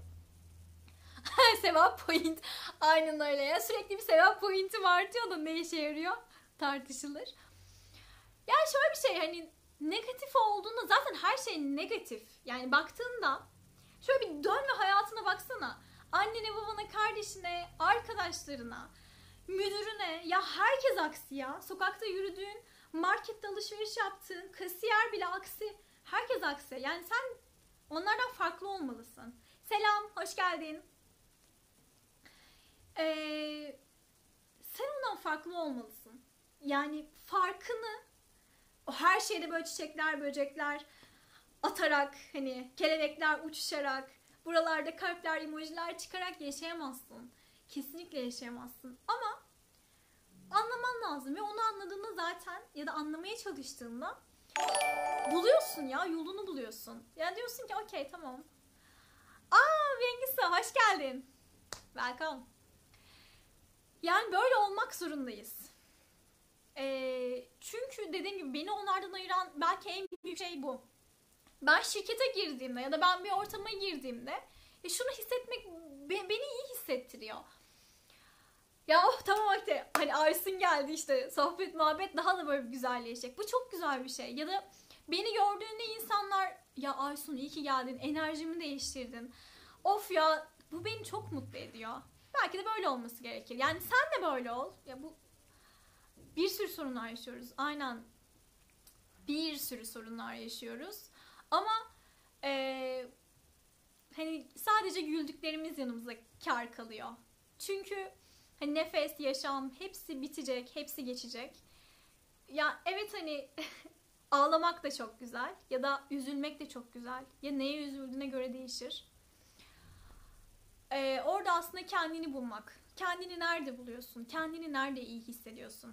Sevap point. Aynen öyle ya. Sürekli bir sevap pointi var diyor da ne işe yarıyor tartışılır. Yani şöyle bir şey hani negatif olduğunda zaten her şey negatif. Yani baktığında şöyle bir dön ve hayatına baksana. Annene, babana, kardeşine, arkadaşlarına, müdürüne ya herkes aksi ya. Sokakta yürüdüğün, markette alışveriş yaptığın, kasiyer bile aksi. Herkes aksi. Yani sen onlardan farklı olmalısın. Selam, hoş geldin. Ee, sen ondan farklı olmalısın. Yani farkını o her şeyde böyle çiçekler, böcekler atarak hani kelebekler uçuşarak buralarda kalpler, emojiler çıkarak yaşayamazsın. Kesinlikle yaşayamazsın. Ama anlaman lazım ve onu anladığında zaten ya da anlamaya çalıştığında buluyorsun ya yolunu buluyorsun. Ya diyorsun ki okey tamam. Aa Bengisa hoş geldin. Welcome. Yani böyle olmak zorundayız. Ee, çünkü dediğim gibi beni onlardan ayıran belki en büyük şey bu. Ben şirkete girdiğimde ya da ben bir ortama girdiğimde e şunu hissetmek beni iyi hissettiriyor. Ya oh tamam işte hani Aysun geldi işte sohbet muhabbet daha da böyle güzelleşecek. Bu çok güzel bir şey. Ya da beni gördüğünde insanlar ya Aysun iyi ki geldin, enerjimi değiştirdin. Of ya bu beni çok mutlu ediyor. Belki de böyle olması gerekir. Yani sen de böyle ol. Ya bu bir sürü sorunlar yaşıyoruz. Aynen bir sürü sorunlar yaşıyoruz. Ama e, hani sadece güldüklerimiz yanımıza kar kalıyor. Çünkü hani nefes, yaşam hepsi bitecek, hepsi geçecek. Ya evet hani ağlamak da çok güzel ya da üzülmek de çok güzel. Ya neye üzüldüğüne göre değişir. Ee, orada aslında kendini bulmak. Kendini nerede buluyorsun? Kendini nerede iyi hissediyorsun?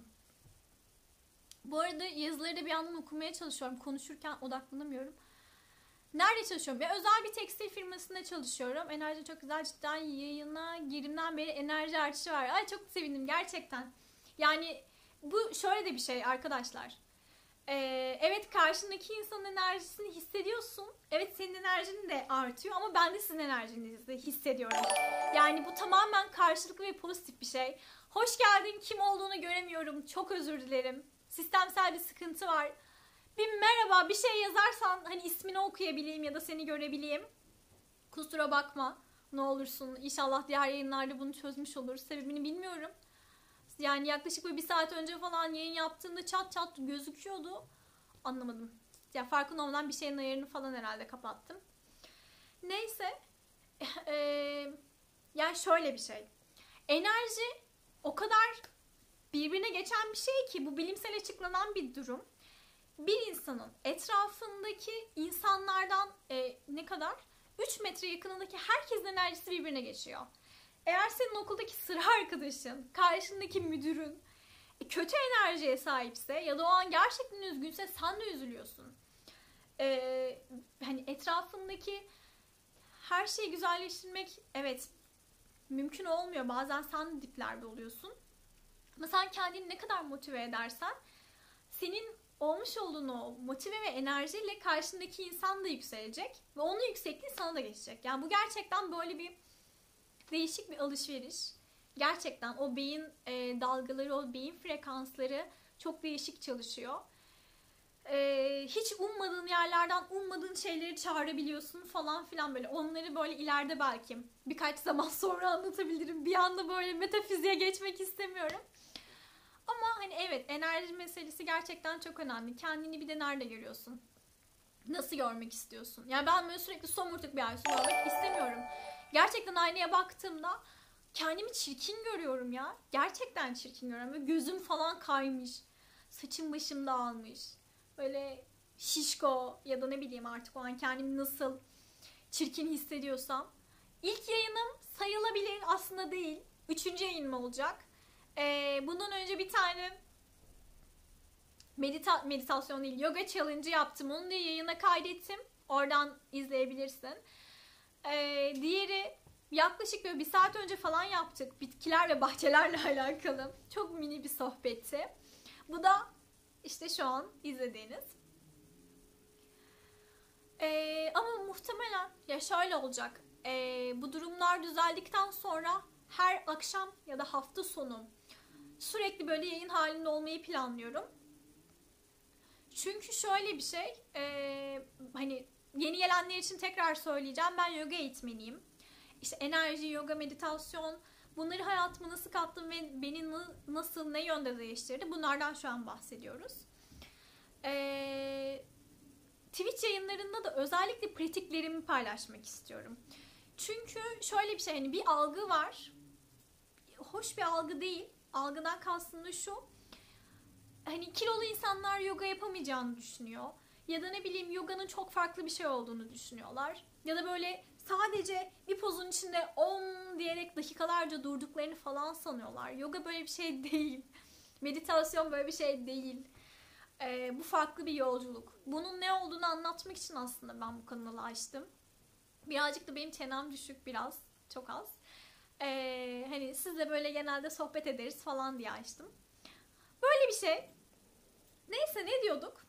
Bu arada yazıları da bir yandan okumaya çalışıyorum. Konuşurken odaklanamıyorum. Nerede çalışıyorum? Ya özel bir tekstil firmasında çalışıyorum. Enerji çok güzel. Cidden yayına girimden beri enerji artışı var. Ay çok sevindim gerçekten. Yani bu şöyle de bir şey arkadaşlar. Ee, evet karşındaki insanın enerjisini hissediyorsun. Evet senin enerjin de artıyor ama ben de sizin enerjinizi hissediyorum. Yani bu tamamen karşılıklı ve pozitif bir şey. Hoş geldin, kim olduğunu göremiyorum. Çok özür dilerim. Sistemsel bir sıkıntı var. Bir merhaba bir şey yazarsan hani ismini okuyabileyim ya da seni görebileyim. Kusura bakma. Ne olursun. İnşallah diğer yayınlarda bunu çözmüş oluruz. Sebebini bilmiyorum. Yani yaklaşık bir saat önce falan yayın yaptığımda çat çat gözüküyordu. Anlamadım. Ya farkında olmadan bir şeyin ayarını falan herhalde kapattım. Neyse. Ee, yani şöyle bir şey. Enerji o kadar birbirine geçen bir şey ki bu bilimsel açıklanan bir durum. Bir insanın etrafındaki insanlardan e, ne kadar? üç metre yakınındaki herkesin enerjisi birbirine geçiyor. Eğer senin okuldaki sıra arkadaşın, karşındaki müdürün e, kötü enerjiye sahipse ya da o an gerçekten üzgünse sen de üzülüyorsun. Ee, hani etrafındaki her şeyi güzelleştirmek evet mümkün olmuyor. Bazen sen de diplerde oluyorsun. Ama sen kendini ne kadar motive edersen senin olmuş olduğun o motive ve enerjiyle karşındaki insan da yükselecek ve onun yüksekliği sana da geçecek. Yani bu gerçekten böyle bir değişik bir alışveriş. Gerçekten o beyin e, dalgaları, o beyin frekansları çok değişik çalışıyor. E, hiç ummadığın yerlerden ummadığın şeyleri çağırabiliyorsun falan filan böyle. Onları böyle ileride belki birkaç zaman sonra anlatabilirim. Bir anda böyle metafiziğe geçmek istemiyorum. Ama hani evet enerji meselesi gerçekten çok önemli. Kendini bir de nerede görüyorsun? Nasıl görmek istiyorsun? Yani ben böyle sürekli somurtuk bir Aysun görmek istemiyorum. Gerçekten aynaya baktığımda kendimi çirkin görüyorum ya. Gerçekten çirkin görüyorum. Böyle gözüm falan kaymış. Saçım başım dağılmış. Böyle şişko ya da ne bileyim artık o an kendimi nasıl çirkin hissediyorsam. İlk yayınım sayılabilir aslında değil. Üçüncü yayınım olacak. Ee, bundan önce bir tane medita meditasyon değil yoga challenge yaptım. Onu da yayına kaydettim. Oradan izleyebilirsin. Ee, diğeri yaklaşık böyle bir saat önce falan yaptık. Bitkiler ve bahçelerle alakalı. Çok mini bir sohbetti. Bu da işte şu an izlediğiniz. Ee, ama muhtemelen ya şöyle olacak. Ee, bu durumlar düzeldikten sonra her akşam ya da hafta sonu sürekli böyle yayın halinde olmayı planlıyorum. Çünkü şöyle bir şey, e, hani yeni gelenler için tekrar söyleyeceğim. Ben yoga eğitmeniyim. İşte enerji, yoga, meditasyon, bunları hayatıma nasıl kattım ve beni nasıl, ne yönde değiştirdi? Bunlardan şu an bahsediyoruz. E, Twitch yayınlarında da özellikle pratiklerimi paylaşmak istiyorum. Çünkü şöyle bir şey, hani bir algı var. Hoş bir algı değil. Algıdan kastım da şu. Hani kilolu insanlar yoga yapamayacağını düşünüyor. Ya da ne bileyim yoganın çok farklı bir şey olduğunu düşünüyorlar. Ya da böyle sadece bir pozun içinde om diyerek dakikalarca durduklarını falan sanıyorlar. Yoga böyle bir şey değil. Meditasyon böyle bir şey değil. Ee, bu farklı bir yolculuk. Bunun ne olduğunu anlatmak için aslında ben bu kanalı açtım. Birazcık da benim çenem düşük biraz. Çok az. Ee, hani sizle böyle genelde sohbet ederiz falan diye açtım. Böyle bir şey. Neyse ne diyorduk?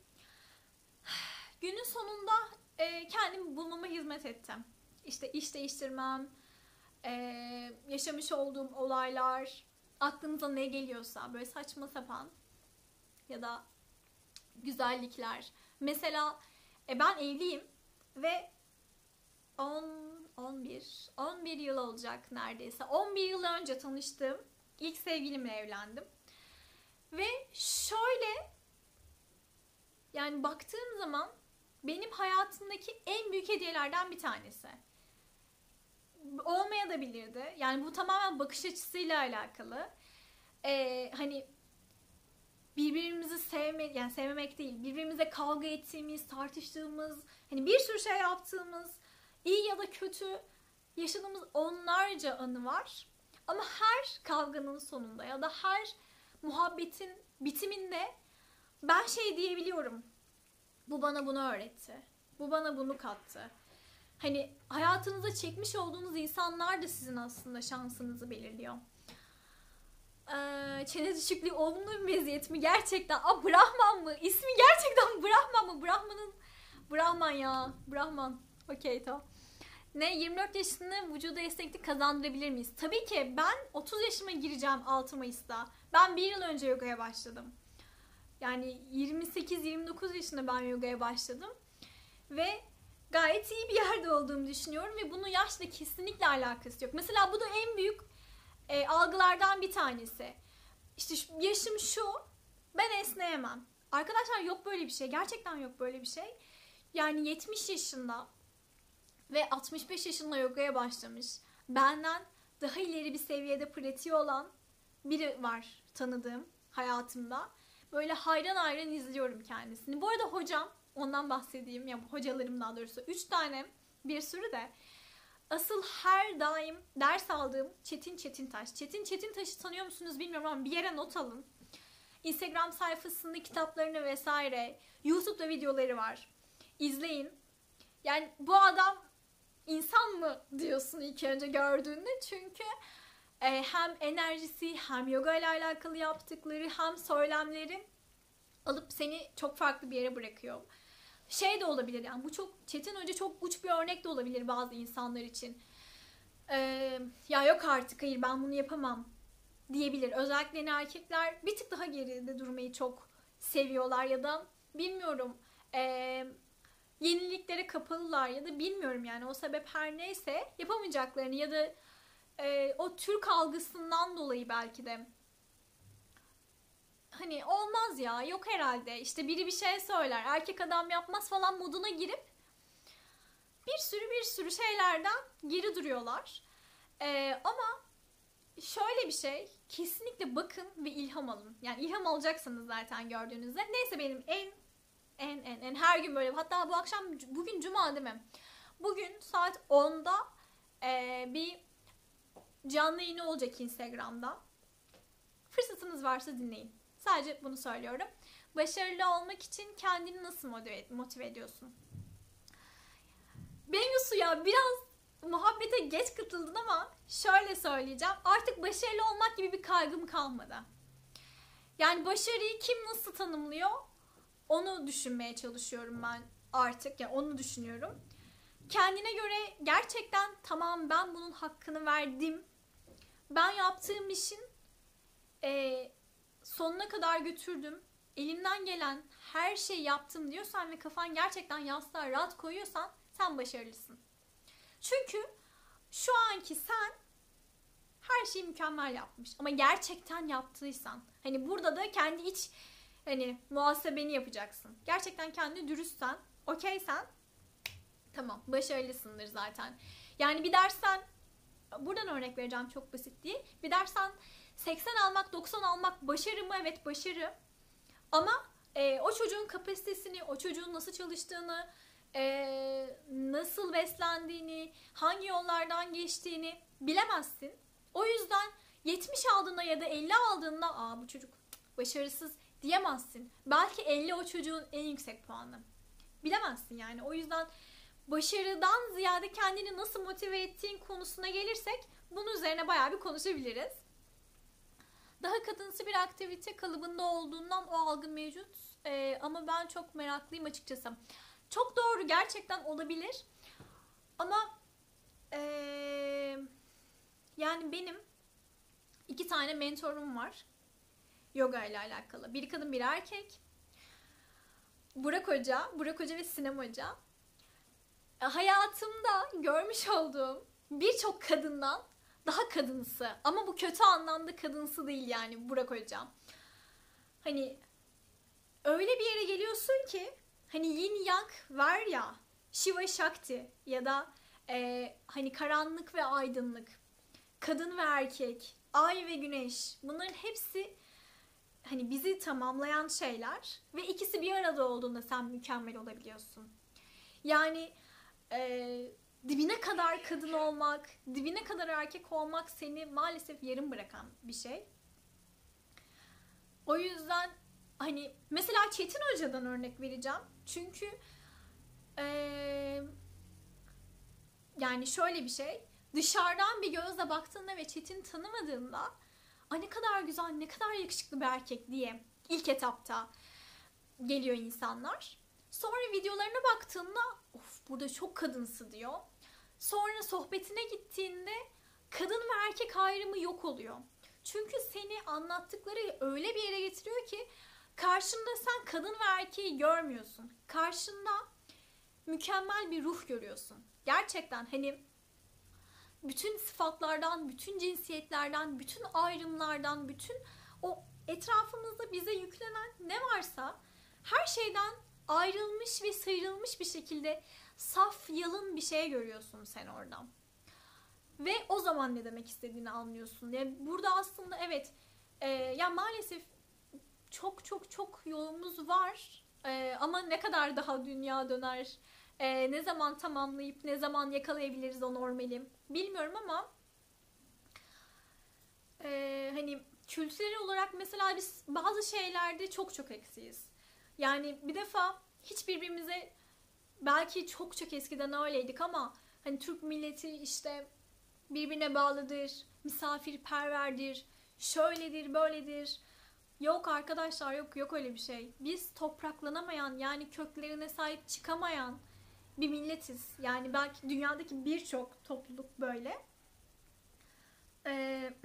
Günün sonunda e, kendimi bulmama hizmet ettim. İşte iş değiştirmem, e, yaşamış olduğum olaylar, aklınıza ne geliyorsa böyle saçma sapan ya da güzellikler. Mesela e, ben evliyim ve on, on bir, on bir yıl olacak neredeyse. on bir yıl önce tanıştığım ilk sevgilimle evlendim. Ve şöyle, yani baktığım zaman benim hayatımdaki en büyük hediyelerden bir tanesi. Olmaya da bilirdi. Yani bu tamamen bakış açısıyla alakalı. Ee, hani birbirimizi sevme, yani sevmemek değil, birbirimize kavga ettiğimiz, tartıştığımız, hani bir sürü şey yaptığımız, iyi ya da kötü yaşadığımız onlarca anı var. Ama her kavganın sonunda ya da her muhabbetin bitiminde ben şey diyebiliyorum. Bu bana bunu öğretti. Bu bana bunu kattı. Hani hayatınıza çekmiş olduğunuz insanlar da sizin aslında şansınızı belirliyor. Ee, çene düşüklüğü olumlu bir meziyet mi? Gerçekten. Aa, Brahman mı? İsmi gerçekten Brahman mı? Brahman'ın... Brahman ya. Brahman. Okey, tamam. Ne? yirmi dört yaşında vücuda esneklik kazandırabilir miyiz? Tabii ki. Ben otuz yaşıma gireceğim altı Mayıs'ta. Ben bir yıl önce yogaya başladım. Yani yirmi sekiz yirmi dokuz yaşında ben yogaya başladım. Ve gayet iyi bir yerde olduğumu düşünüyorum. Ve bunun yaşla kesinlikle alakası yok. Mesela bu da en büyük e, algılardan bir tanesi. İşte yaşım şu, ben esneyemem. Arkadaşlar yok böyle bir şey. Gerçekten yok böyle bir şey. Yani yetmiş yaşında ve altmış beş yaşında yogaya başlamış, benden daha ileri bir seviyede pratiği olan biri var tanıdığım hayatımda. Böyle hayran hayran izliyorum kendisini. Bu arada hocam, ondan bahsedeyim. Ya hocalarım daha doğrusu. Üç tane, bir sürü de. Asıl her daim ders aldığım Çetin Çetintaş. Çetin Çetintaş'ı tanıyor musunuz bilmiyorum ama bir yere not alın. Instagram sayfasında kitaplarını vesaire, YouTube'da videoları var. İzleyin. Yani bu adam insan mı diyorsun ilk önce gördüğünde. Çünkü e, hem enerjisi, hem yoga ile alakalı yaptıkları, hem söylemleri alıp seni çok farklı bir yere bırakıyor. Şey de olabilir, yani bu çok, Çetin Hoca çok uç bir örnek de olabilir bazı insanlar için. Ee, ya yok artık, hayır ben bunu yapamam diyebilir. Özellikle erkekler bir tık daha geride durmayı çok seviyorlar ya da bilmiyorum e, yeniliklere kapalılar ya da bilmiyorum, yani o sebep her neyse yapamayacaklarını ya da e, o Türk algısından dolayı belki de hani olmaz ya, yok herhalde, işte biri bir şey söyler, erkek adam yapmaz falan moduna girip bir sürü bir sürü şeylerden geri duruyorlar. Ee, ama şöyle bir şey, kesinlikle bakın ve ilham alın. Yani ilham alacaksınız zaten gördüğünüzde. Neyse, benim en en en en her gün böyle, hatta bu akşam, bugün cuma değil mi? Bugün saat onda e, bir canlı yayını olacak Instagram'da. Fırsatınız varsa dinleyin. Sadece bunu söylüyorum. Başarılı olmak için kendini nasıl motive, motive ediyorsun? Bengisu ya, biraz muhabbete geç katıldın ama şöyle söyleyeceğim. Artık başarılı olmak gibi bir kaygım kalmadı. Yani başarıyı kim nasıl tanımlıyor? Onu düşünmeye çalışıyorum ben artık. Yani onu düşünüyorum. Kendine göre gerçekten tamam, ben bunun hakkını verdim. Ben yaptığım işin e, sonuna kadar götürdüm. Elimden gelen her şeyi yaptım diyorsan ve kafan gerçekten yastığa rahat koyuyorsan sen başarılısın. Çünkü şu anki sen her şeyi mükemmel yapmış. Ama gerçekten yaptıysan, hani burada da kendi iç hani muhasebeni yapacaksın. Gerçekten kendine dürüstsen, okeysen tamam, başarılısındır zaten. Yani bir dersten, buradan örnek vereceğim çok basit diye. Bir dersten seksen almak, doksan almak başarı mı? Evet, başarı. Ama e, o çocuğun kapasitesini, o çocuğun nasıl çalıştığını, e, nasıl beslendiğini, hangi yollardan geçtiğini bilemezsin. O yüzden yetmiş aldığında ya da elli aldığında aa bu çocuk başarısız diyemezsin. Belki elli o çocuğun en yüksek puanı. Bilemezsin yani. O yüzden başarıdan ziyade kendini nasıl motive ettiğin konusuna gelirsek bunun üzerine bayağı bir konuşabiliriz. Daha kadınsı bir aktivite kalıbında olduğundan o algı mevcut. Ee, ama ben çok meraklıyım açıkçası. Çok doğru, gerçekten olabilir. Ama ee, yani benim iki tane mentorum var. Yoga ile alakalı. Biri kadın, biri erkek. Burak Hoca, Burak Hoca ve Sinem Hoca. Hayatımda görmüş olduğum birçok kadından daha kadınsı. Ama bu kötü anlamda kadınsı değil yani Burak Hoca. Hani öyle bir yere geliyorsun ki hani yin yang var ya, Shiva Shakti ya da e, hani karanlık ve aydınlık, kadın ve erkek, ay ve güneş, bunların hepsi hani bizi tamamlayan şeyler ve ikisi bir arada olduğunda sen mükemmel olabiliyorsun. Yani e, dibine kadar kadın olmak, dibine kadar erkek olmak seni maalesef yarım bırakan bir şey. O yüzden hani mesela Çetin Hoca'dan örnek vereceğim. Çünkü ee, yani şöyle bir şey. Dışarıdan bir gözle baktığında ve Çetin tanımadığında ne kadar güzel, ne kadar yakışıklı bir erkek diye ilk etapta geliyor insanlar. Sonra videolarına baktığında of burada çok kadınsı diyor. Sonra sohbetine gittiğinde kadın ve erkek ayrımı yok oluyor. Çünkü seni anlattıkları öyle bir yere getiriyor ki karşında sen kadın ve erkeği görmüyorsun. Karşında mükemmel bir ruh görüyorsun. Gerçekten hani bütün sıfatlardan, bütün cinsiyetlerden, bütün ayrımlardan, bütün o etrafımızda bize yüklenen ne varsa her şeyden ayrılmış ve sıyrılmış bir şekilde saf, yalın bir şey görüyorsun sen oradan. Ve o zaman ne demek istediğini anlıyorsun. Yani burada aslında evet e, ya maalesef çok çok çok yolumuz var. E, ama ne kadar daha dünya döner, e, ne zaman tamamlayıp ne zaman yakalayabiliriz o normali bilmiyorum ama e, hani kültürel olarak mesela biz bazı şeylerde çok çok eksiyiz. Yani bir defa hiç birbirimize belki çok çok eskiden öyleydik ama hani Türk milleti işte birbirine bağlıdır, misafirperverdir, şöyledir, böyledir. Yok arkadaşlar, yok yok öyle bir şey. Biz topraklanamayan, yani köklerine sahip çıkamayan bir milletiz. Yani belki dünyadaki birçok topluluk böyle. Ee,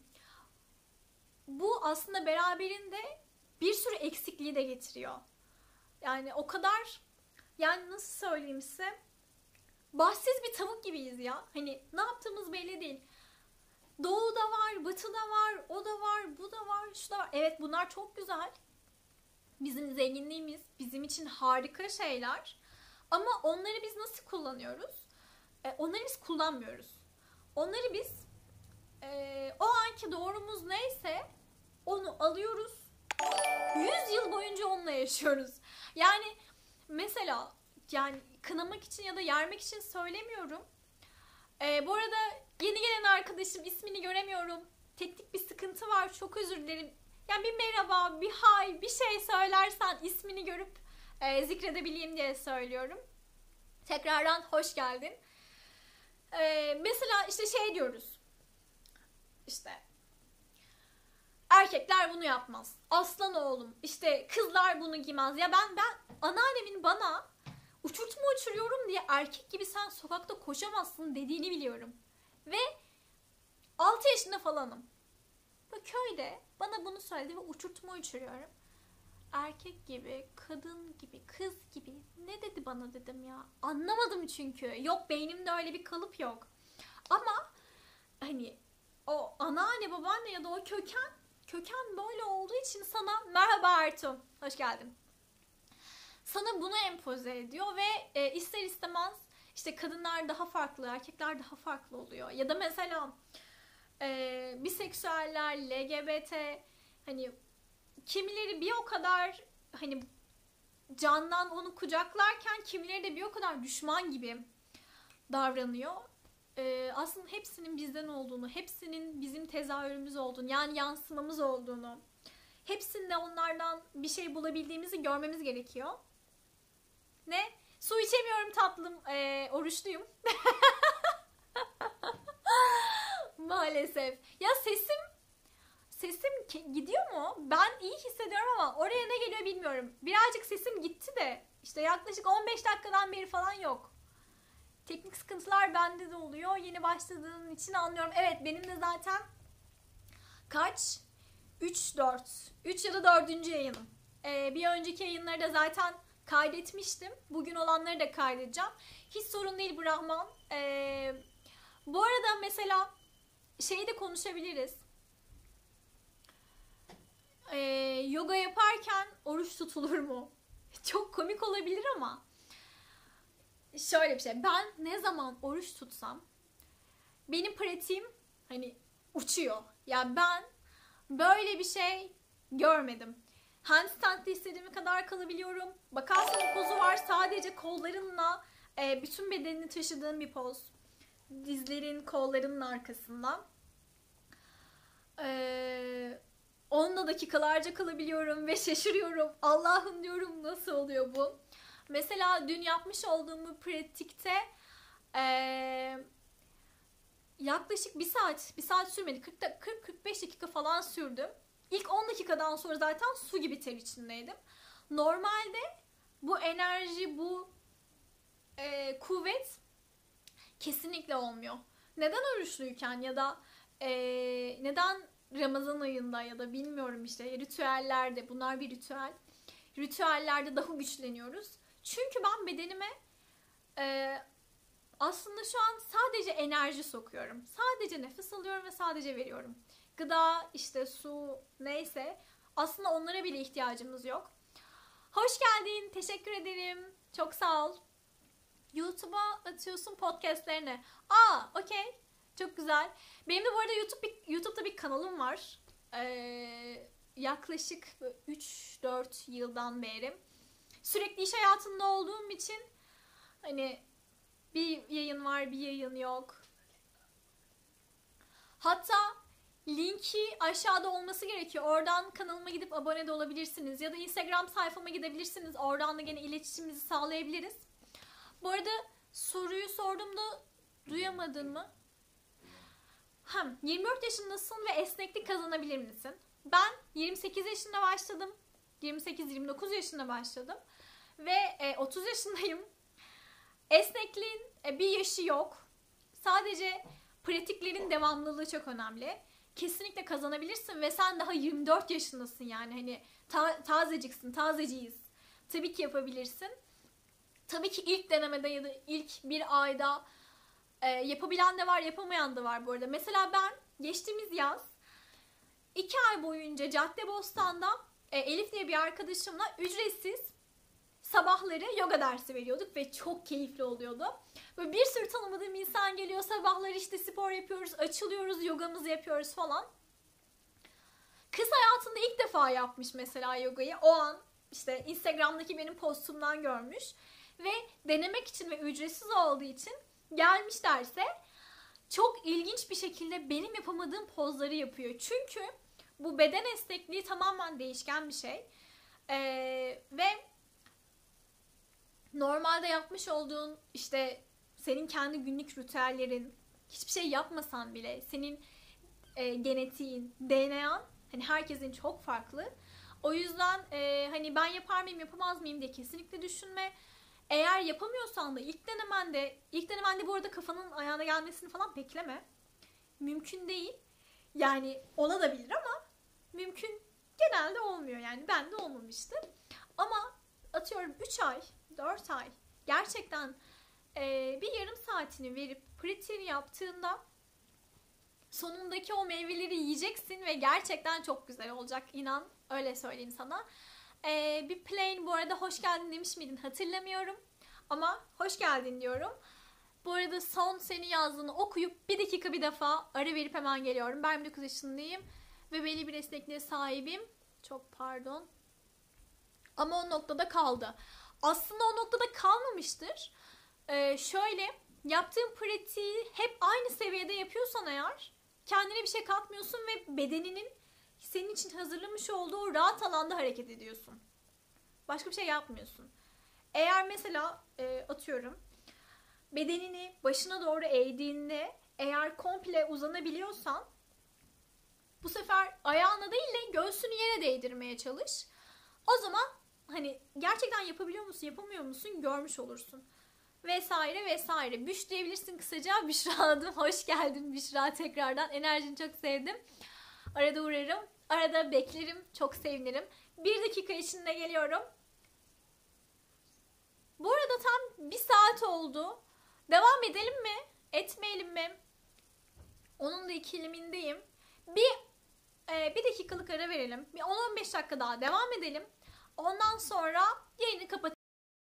bu aslında beraberinde bir sürü eksikliği de getiriyor. Yani o kadar, yani nasıl söyleyeyim size, bahtsız bir tavuk gibiyiz ya. Hani ne yaptığımız belli değil. Doğu da var, batı da var, o da var, bu da var, şu da var. Evet bunlar çok güzel. Bizim zenginliğimiz, bizim için harika şeyler. Ama onları biz nasıl kullanıyoruz? E, onları biz kullanmıyoruz. Onları biz e, o anki doğrumuz neyse onu alıyoruz. yüz yıl boyunca onunla yaşıyoruz. Yani mesela yani kınamak için ya da yermek için söylemiyorum. Ee, bu arada yeni gelen arkadaşım, ismini göremiyorum. Teknik bir sıkıntı var. Çok özür dilerim. Yani bir merhaba, bir hay, bir şey söylersen ismini görüp e, zikredebileyim diye söylüyorum. Tekrardan hoş geldin. Ee, mesela işte şey diyoruz. İşte erkekler bunu yapmaz. Aslan oğlum. İşte kızlar bunu giymez. Ya ben ben anneannemin bana uçurtma uçuruyorum diye erkek gibi sen sokakta koşamazsın dediğini biliyorum. Ve altı yaşında falanım. Bu köyde bana bunu söyledi ve uçurtma uçuruyorum. Erkek gibi, kadın gibi, kız gibi ne dedi bana dedim ya. Anlamadım çünkü. Yok beynimde öyle bir kalıp yok. Ama hani o anneanne, babaanne ya da o köken, köken böyle olduğu için sana merhaba Ertuğ, hoş geldin. Sana bunu empoze ediyor ve e, ister istemez işte kadınlar daha farklı, erkekler daha farklı oluyor. Ya da mesela e, biseksüeller, L G B T hani kimileri bir o kadar hani candan onu kucaklarken kimileri de bir o kadar düşman gibi davranıyor. E, aslında hepsinin bizden olduğunu, hepsinin bizim tezahürümüz olduğunu, yani yansımamız olduğunu, hepsinde onlardan bir şey bulabildiğimizi görmemiz gerekiyor. Ne? Su içemiyorum tatlım. Ee, oruçluyum. Maalesef. Ya sesim sesim gidiyor mu? Ben iyi hissediyorum ama oraya ne geliyor bilmiyorum. Birazcık sesim gitti de işte yaklaşık on beş dakikadan beri falan yok. Teknik sıkıntılar bende de oluyor. Yeni başladığın için anlıyorum. Evet benim de zaten Kaç? üç dört. üç ya da dördüncü yayınım. Ee, bir önceki yayınları da zaten kaydetmiştim. Bugün olanları da kaydedeceğim. Hiç sorun değil Brahman. Ee, bu arada mesela şeyi de konuşabiliriz. Ee, yoga yaparken oruç tutulur mu? Çok komik olabilir ama şöyle bir şey. Ben ne zaman oruç tutsam benim pratiğim hani uçuyor. Ya ben böyle bir şey görmedim. Handstand'de istediğim kadar kalabiliyorum. Bakarsan o pozu var. Sadece kollarınla e, bütün bedenini taşıdığın bir poz. Dizlerin kollarının arkasında. Eee Onunla dakikalarca kalabiliyorum ve şaşırıyorum. Allah'ım diyorum, nasıl oluyor bu? Mesela dün yapmış olduğum bu pratikte ee, yaklaşık bir saat, bir saat sürmedi. kırk kırk beş dakika falan sürdü. İlk on dakikadan sonra zaten su gibi ter içindeydim. Normalde bu enerji, bu e, kuvvet kesinlikle olmuyor. Neden oruçluyken ya da e, neden Ramazan ayında ya da bilmiyorum işte ritüellerde, bunlar bir ritüel. Ritüellerde daha güçleniyoruz. Çünkü ben bedenime e, aslında şu an sadece enerji sokuyorum. Sadece nefes alıyorum ve sadece veriyorum. Gıda, işte su, neyse. Aslında onlara bile ihtiyacımız yok. Hoş geldin. Teşekkür ederim. Çok sağ ol. YouTube'a atıyorsun podcastlerini. Aa, okey. Çok güzel. Benim de bu arada YouTube bir, YouTube'da bir kanalım var. Ee, yaklaşık üç dört yıldan beri. Sürekli iş hayatında olduğum için hani bir yayın var, bir yayın yok. Hatta linki aşağıda olması gerekiyor. Oradan kanalıma gidip abone de olabilirsiniz. Ya da Instagram sayfama gidebilirsiniz. Oradan da gene iletişimimizi sağlayabiliriz. Bu arada soruyu sorduğumda duyamadın mı? Hem yirmi dört yaşındasın ve esneklik kazanabilir misin? Ben yirmi sekiz yaşında başladım. yirmi sekiz yirmi dokuz yaşında başladım. Ve otuz yaşındayım. Esnekliğin bir yaşı yok. Sadece pratiklerin devamlılığı çok önemli. Kesinlikle kazanabilirsin ve sen daha yirmi dört yaşındasın yani. Hani ta- tazeciksin, tazeciyiz. Tabii ki yapabilirsin. Tabii ki ilk denemede ya da ilk bir ayda e, yapabilen de var, yapamayan da var bu arada. Mesela ben geçtiğimiz yaz iki ay boyunca Caddebostan'da e, Elif diye bir arkadaşımla ücretsiz sabahları yoga dersi veriyorduk ve çok keyifli oluyordu. Böyle bir sürü tanımadığım insan geliyor, sabahları işte spor yapıyoruz, açılıyoruz, yogamızı yapıyoruz falan. Kız hayatında ilk defa yapmış mesela yogayı. O an işte Instagram'daki benim postumdan görmüş ve denemek için ve ücretsiz olduğu için gelmiş derse. Çok ilginç bir şekilde benim yapamadığım pozları yapıyor. Çünkü bu beden esnekliği tamamen değişken bir şey. Ee, ve normalde yapmış olduğun işte senin kendi günlük ritüellerin, hiçbir şey yapmasan bile senin e, genetiğin, D N A'n hani herkesin çok farklı. O yüzden e, hani ben yapar mıyım, yapamaz mıyım diye kesinlikle düşünme. Eğer yapamıyorsan da ilk denemende, ilk denemende bu arada kafanın ayağına gelmesini falan bekleme. Mümkün değil. Yani olabilir ama mümkün genelde olmuyor. Yani bende olmamıştı. Ama atıyorum üç ay, dört ay gerçekten e, bir yarım saatini verip pratiğini yaptığında sonundaki o meyveleri yiyeceksin ve gerçekten çok güzel olacak. İnan, öyle söyleyeyim sana. Ee, bir plain bu arada hoş geldin demiş miydin hatırlamıyorum. Ama hoş geldin diyorum. Bu arada son seni yazdığını okuyup bir dakika bir defa ara verip hemen geliyorum. Ben yirmi dokuz yaşındayım ve belli bir esnekliğe sahibim. Çok pardon. Ama o noktada kaldı. Aslında o noktada kalmamıştır. Ee, şöyle yaptığın pratiği hep aynı seviyede yapıyorsan eğer kendine bir şey katmıyorsun ve bedeninin senin için hazırlamış olduğu rahat alanda hareket ediyorsun. Başka bir şey yapmıyorsun. Eğer mesela e, atıyorum bedenini başına doğru eğdiğinde eğer komple uzanabiliyorsan bu sefer ayağına değil de göğsünü yere değdirmeye çalış. O zaman hani gerçekten yapabiliyor musun, yapamıyor musun görmüş olursun. Vesaire vesaire. Büş diyebilirsin kısaca. Büşra adım. Hoş geldin Büşra tekrardan. Enerjini çok sevdim. Arada uğrarım. Arada beklerim. Çok sevinirim. Bir dakika içinde geliyorum. Bu arada tam bir saat oldu. Devam edelim mi? Etmeyelim mi? Onun da ikilemindeyim. Bir e, bir dakikalık ara verelim. Bir on on beş dakika daha devam edelim. Ondan sonra yayını kapatalım.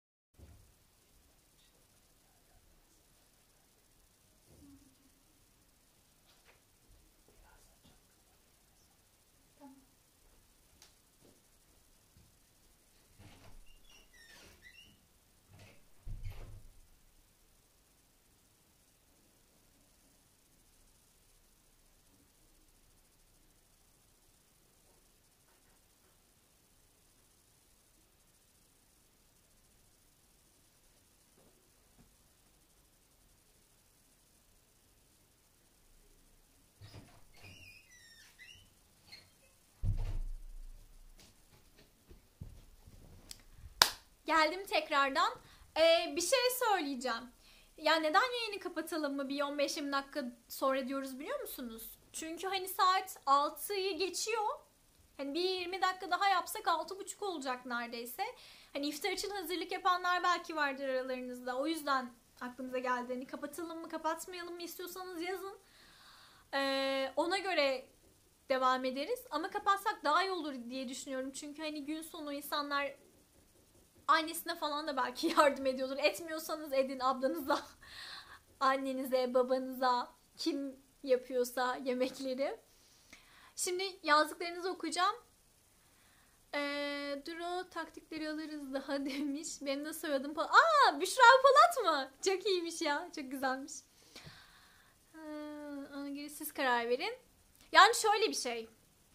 Geldim tekrardan. Ee, bir şey söyleyeceğim. Ya neden yayını kapatalım mı bir on beş yirmi dakika sonra diyoruz biliyor musunuz? Çünkü hani saat altıyı geçiyor. Hani bir yirmi dakika daha yapsak altı buçuk olacak neredeyse. Hani iftar için hazırlık yapanlar belki vardır aralarınızda. O yüzden aklımıza geldi. Hani kapatalım mı kapatmayalım mı istiyorsanız yazın. Ee, ona göre devam ederiz. Ama kapatsak daha iyi olur diye düşünüyorum. Çünkü hani gün sonu insanlar annesine falan da belki yardım ediyordur. Etmiyorsanız edin ablanıza, annenize, babanıza, kim yapıyorsa yemekleri. Şimdi yazdıklarınızı okuyacağım. Ee, Duru taktikleri alırız daha demiş. Benim de soyadım Polat. Aa, Büşra Polat mı? Çok iyiymiş ya. Çok güzelmiş. Ee, ona göre siz karar verin. Yani şöyle bir şey.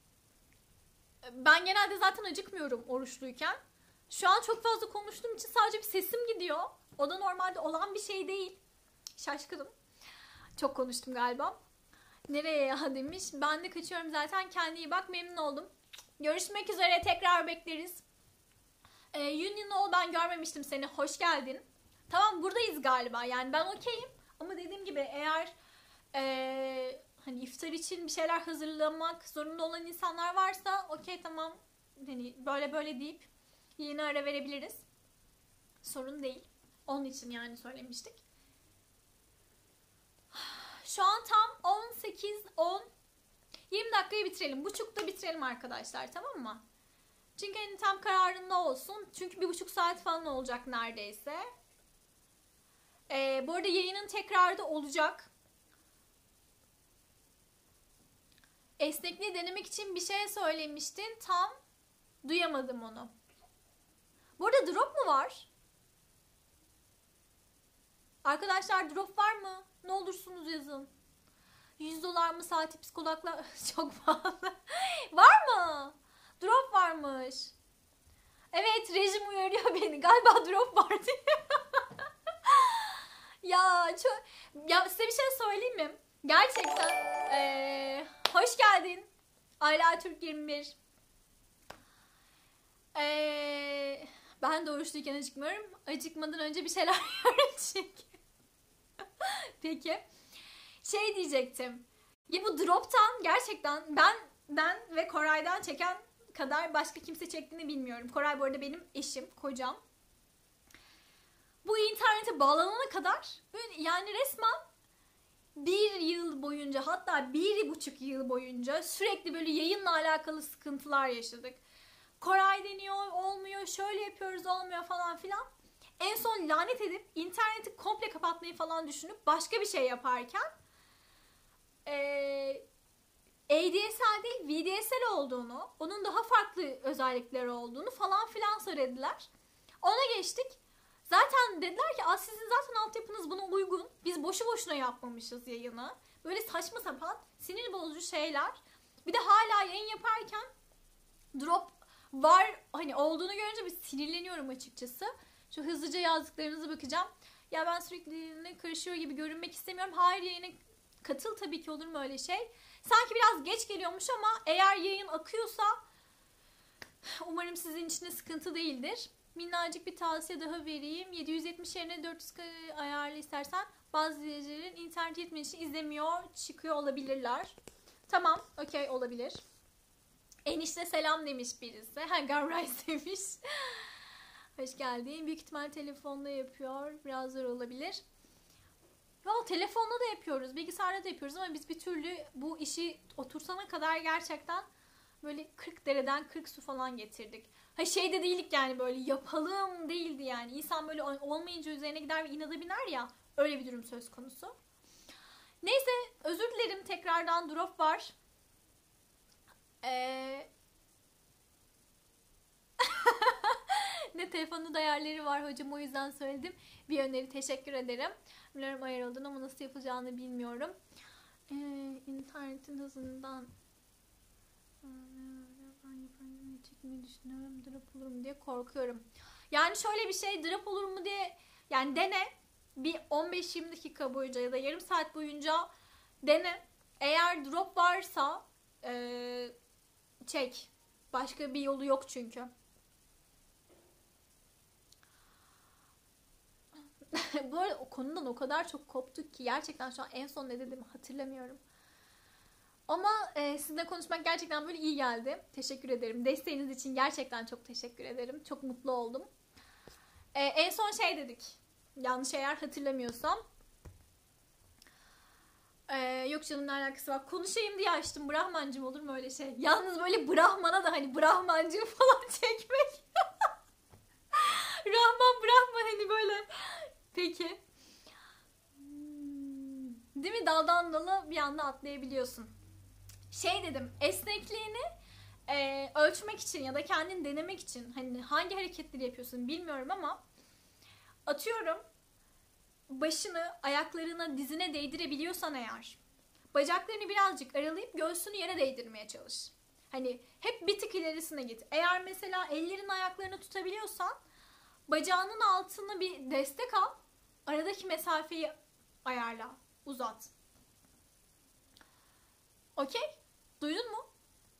Ben genelde zaten acıkmıyorum oruçluyken. Şu an çok fazla konuştuğum için sadece bir sesim gidiyor. O da normalde olan bir şey değil. Şaşkınım. Çok konuştum galiba. Nereye ya demiş. Ben de kaçıyorum zaten. Kendine iyi bak. Memnun oldum. Görüşmek üzere. Tekrar bekleriz. Ee, Union ben görmemiştim seni. Hoş geldin. Tamam buradayız galiba. Yani ben okeyim. Ama dediğim gibi eğer ee, hani iftar için bir şeyler hazırlamak zorunda olan insanlar varsa okey tamam. Hani böyle böyle deyip yeni ara verebiliriz. Sorun değil. Onun için yani söylemiştik. Şu an tam on sekiz on yirmi dakikayı bitirelim. Buçukta bitirelim arkadaşlar, tamam mı? Çünkü hani tam kararında olsun. Çünkü bir buçuk saat falan olacak neredeyse. Ee, bu arada yayının tekrarı da olacak. Esnekliği denemek için bir şey söylemiştin. Tam duyamadım onu. Bu arada drop mu var? Arkadaşlar drop var mı? Ne olursunuz yazın. yüz dolar mı saati psikologla çok pahalı. Var mı? Drop varmış. Evet, rejim uyarıyor beni. Galiba drop var diye. Ya çok ya size bir şey söyleyeyim mi? Gerçekten ee, hoş geldin. Ayla Türk yirmi bir. Ee, ben de oruçluyken acıkmıyorum. Acıkmadan önce bir şeyler yiyorum çünkü. Peki. Şey diyecektim. Ya bu drop'tan gerçekten ben ben ve Koray'dan çeken kadar başka kimse çektiğini bilmiyorum. Koray bu arada benim eşim, kocam. Bu internete bağlanana kadar yani resmen bir yıl boyunca, hatta bir buçuk yıl boyunca sürekli böyle yayınla alakalı sıkıntılar yaşadık. Koray deniyor, olmuyor, şöyle yapıyoruz, olmuyor falan filan. En son lanet edip interneti komple kapatmayı falan düşünüp başka bir şey yaparken ee, A D S L değil V D S L olduğunu, onun daha farklı özellikleri olduğunu falan filan söylediler. Ona geçtik. Zaten dediler ki sizin zaten altyapınız buna uygun. Biz boşu boşuna yapmamışız yayını. Böyle saçma sapan, sinir bozucu şeyler. Bir de hala yayın yaparken drop var hani olduğunu görünce bir sinirleniyorum açıkçası. Şu hızlıca yazdıklarınıza bakacağım. Ya ben sürekli karışıyor gibi görünmek istemiyorum. Hayır, yayına katıl, tabii ki, olur mu öyle şey? Sanki biraz geç geliyormuş ama eğer yayın akıyorsa umarım sizin için de sıkıntı değildir. Minnacık bir tavsiye daha vereyim. yedi yüz yetmiş yerine dört yüz ayarlı istersen bazı izleyicilerin internet yetmediği için izlemiyor çıkıyor olabilirler. Tamam, okey, olabilir. Enişte selam demiş birisi. Ha, Gamrise demiş. Hoş geldin. Büyük ihtimal telefonda yapıyor. Biraz zor olabilir. Ya telefonda da yapıyoruz. Bilgisayarda da yapıyoruz ama biz bir türlü bu işi otursana kadar gerçekten böyle kırk dereden kırk su falan getirdik. Ha şey de değildik yani, böyle yapalım değildi yani. İnsan böyle olmayınca üzerine gider ve inada biner ya. Öyle bir durum söz konusu. Neyse, özür dilerim tekrardan, drop var. Ee... ne telefonu değerleri var hocam, o yüzden söyledim. Bir öneri, teşekkür ederim. Biliyorum ayarıldın ama nasıl yapılacağını bilmiyorum. Ee, internetin hızından çekmeyi düşünüyorum. Drop olur mu diye korkuyorum. Yani şöyle bir şey, drop olur mu diye yani dene. Bir on beş yirmi dakika boyunca ya da yarım saat boyunca dene. Eğer drop varsa ee, çek. Başka bir yolu yok çünkü. Bu arada o konudan o kadar çok koptuk ki gerçekten şu an en son ne dediğimi hatırlamıyorum. Ama e, sizinle konuşmak gerçekten böyle iyi geldi. Teşekkür ederim. Desteğiniz için gerçekten çok teşekkür ederim. Çok mutlu oldum. E, en son şey dedik. Yanlış eğer hatırlamıyorsam. E, yok canım, ne alakası var. Konuşayım diye açtım. Brahmancım olur mu öyle şey? Yalnız böyle Brahman'a da hani Brahmancım falan çekmek. Rahman Brahman hani böyle. Peki. Değil mi? Daldan dala bir anda atlayabiliyorsun. Şey dedim, esnekliğini e, ölçmek için ya da kendini denemek için hani hangi hareketleri yapıyorsun bilmiyorum ama atıyorum başını ayaklarına, dizine değdirebiliyorsan eğer, bacaklarını birazcık aralayıp göğsünü yere değdirmeye çalış. Hani hep bir tık ilerisine git. Eğer mesela ellerin ayaklarını tutabiliyorsan bacağının altına bir destek al. Aradaki mesafeyi ayarla. Uzat. Okey? Duydun mu?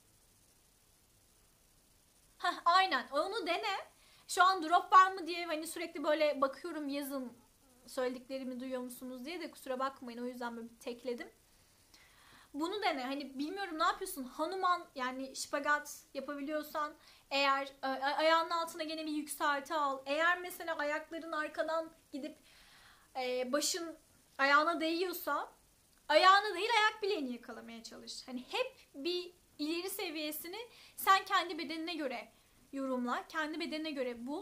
Heh, aynen. Onu dene. Şu an drop var mı diye hani sürekli böyle bakıyorum, yazın söylediklerimi duyuyor musunuz diye de kusura bakmayın. O yüzden böyle bir tekledim. Bunu dene. Hani bilmiyorum ne yapıyorsun? Hanuman yani şipagat yapabiliyorsan eğer ayağının altına gene bir yükselti al. Eğer mesela ayakların arkadan gidip e, başın ayağına değiyorsa ayağını değil ayak bileğini yakalamaya çalış. Hani hep bir ileri seviyesini sen kendi bedenine göre yorumla. Kendi bedenine göre bul.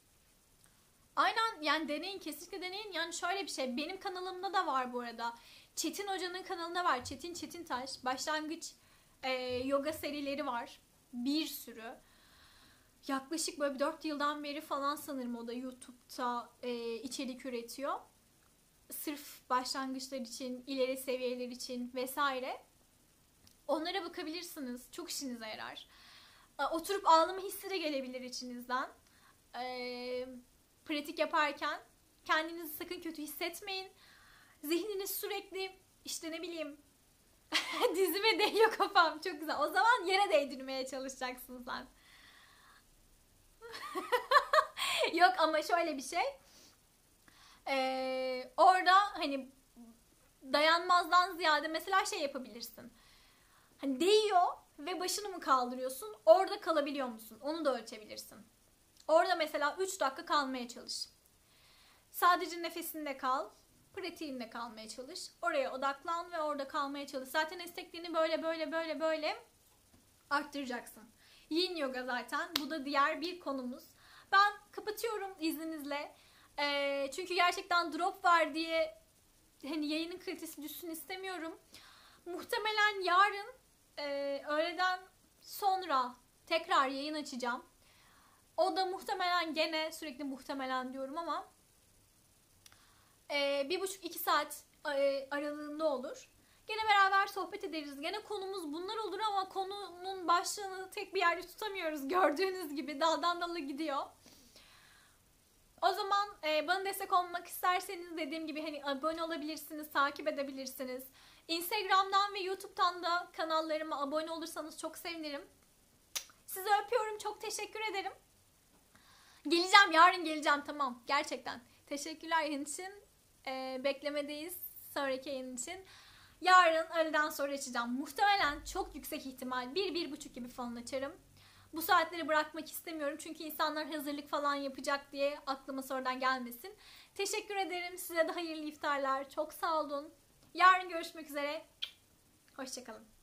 Aynen yani deneyin, kesinlikle deneyin. Yani şöyle bir şey, benim kanalımda da var bu arada. Çetin Hoca'nın kanalında var. Çetin Çetintaş. Başlangıç e, yoga serileri var. Bir sürü. Yaklaşık böyle dört yıldan beri falan sanırım o da YouTube'da e, içerik üretiyor. Sırf başlangıçlar için, ileri seviyeler için vesaire. Onlara bakabilirsiniz. Çok işinize yarar. E, oturup ağlama hissi de gelebilir içinizden. E, pratik yaparken kendinizi sakın kötü hissetmeyin. Zihniniz sürekli işte ne bileyim dizime değiyor kafam, çok güzel. O zaman yere değdirmeye çalışacaksın sen. Yok ama şöyle bir şey. Ee, orada hani dayanmazdan ziyade mesela şey yapabilirsin. Hani değiyor ve başını mı kaldırıyorsun? Orada kalabiliyor musun? Onu da ölçebilirsin. Orada mesela üç dakika kalmaya çalış. Sadece nefesinde kal. Pratiğinde kalmaya çalış. Oraya odaklan ve orada kalmaya çalış. Zaten esnekliğini böyle böyle böyle böyle arttıracaksın. Yin yoga zaten. Bu da diğer bir konumuz. Ben kapatıyorum izninizle. Ee, çünkü gerçekten drop var diye hani yayının kalitesi düşsün istemiyorum. Muhtemelen yarın e, öğleden sonra tekrar yayın açacağım. O da muhtemelen gene sürekli muhtemelen diyorum ama e, bir buçuk iki saat e, aralığında olur. Gene beraber sohbet ederiz. Gene konumuz bunlar olur ama konunun başlığını tek bir yerde tutamıyoruz. Gördüğünüz gibi daldan dala gidiyor. O zaman e, bana destek olmak isterseniz dediğim gibi hani abone olabilirsiniz, takip edebilirsiniz. Instagram'dan ve YouTube'dan da kanallarıma abone olursanız çok sevinirim. Sizi öpüyorum. Çok teşekkür ederim. Geleceğim. Yarın geleceğim. Tamam. Gerçekten. Teşekkürler yayın için. E, beklemedeyiz. Sonraki yayın için. Yarın öğleden sonra açacağım. Muhtemelen çok yüksek ihtimal bir bir buçuk gibi falan açarım. Bu saatleri bırakmak istemiyorum. Çünkü insanlar hazırlık falan yapacak diye aklıma sonradan gelmesin. Teşekkür ederim. Size de hayırlı iftarlar. Çok sağ olun. Yarın görüşmek üzere. Hoşçakalın.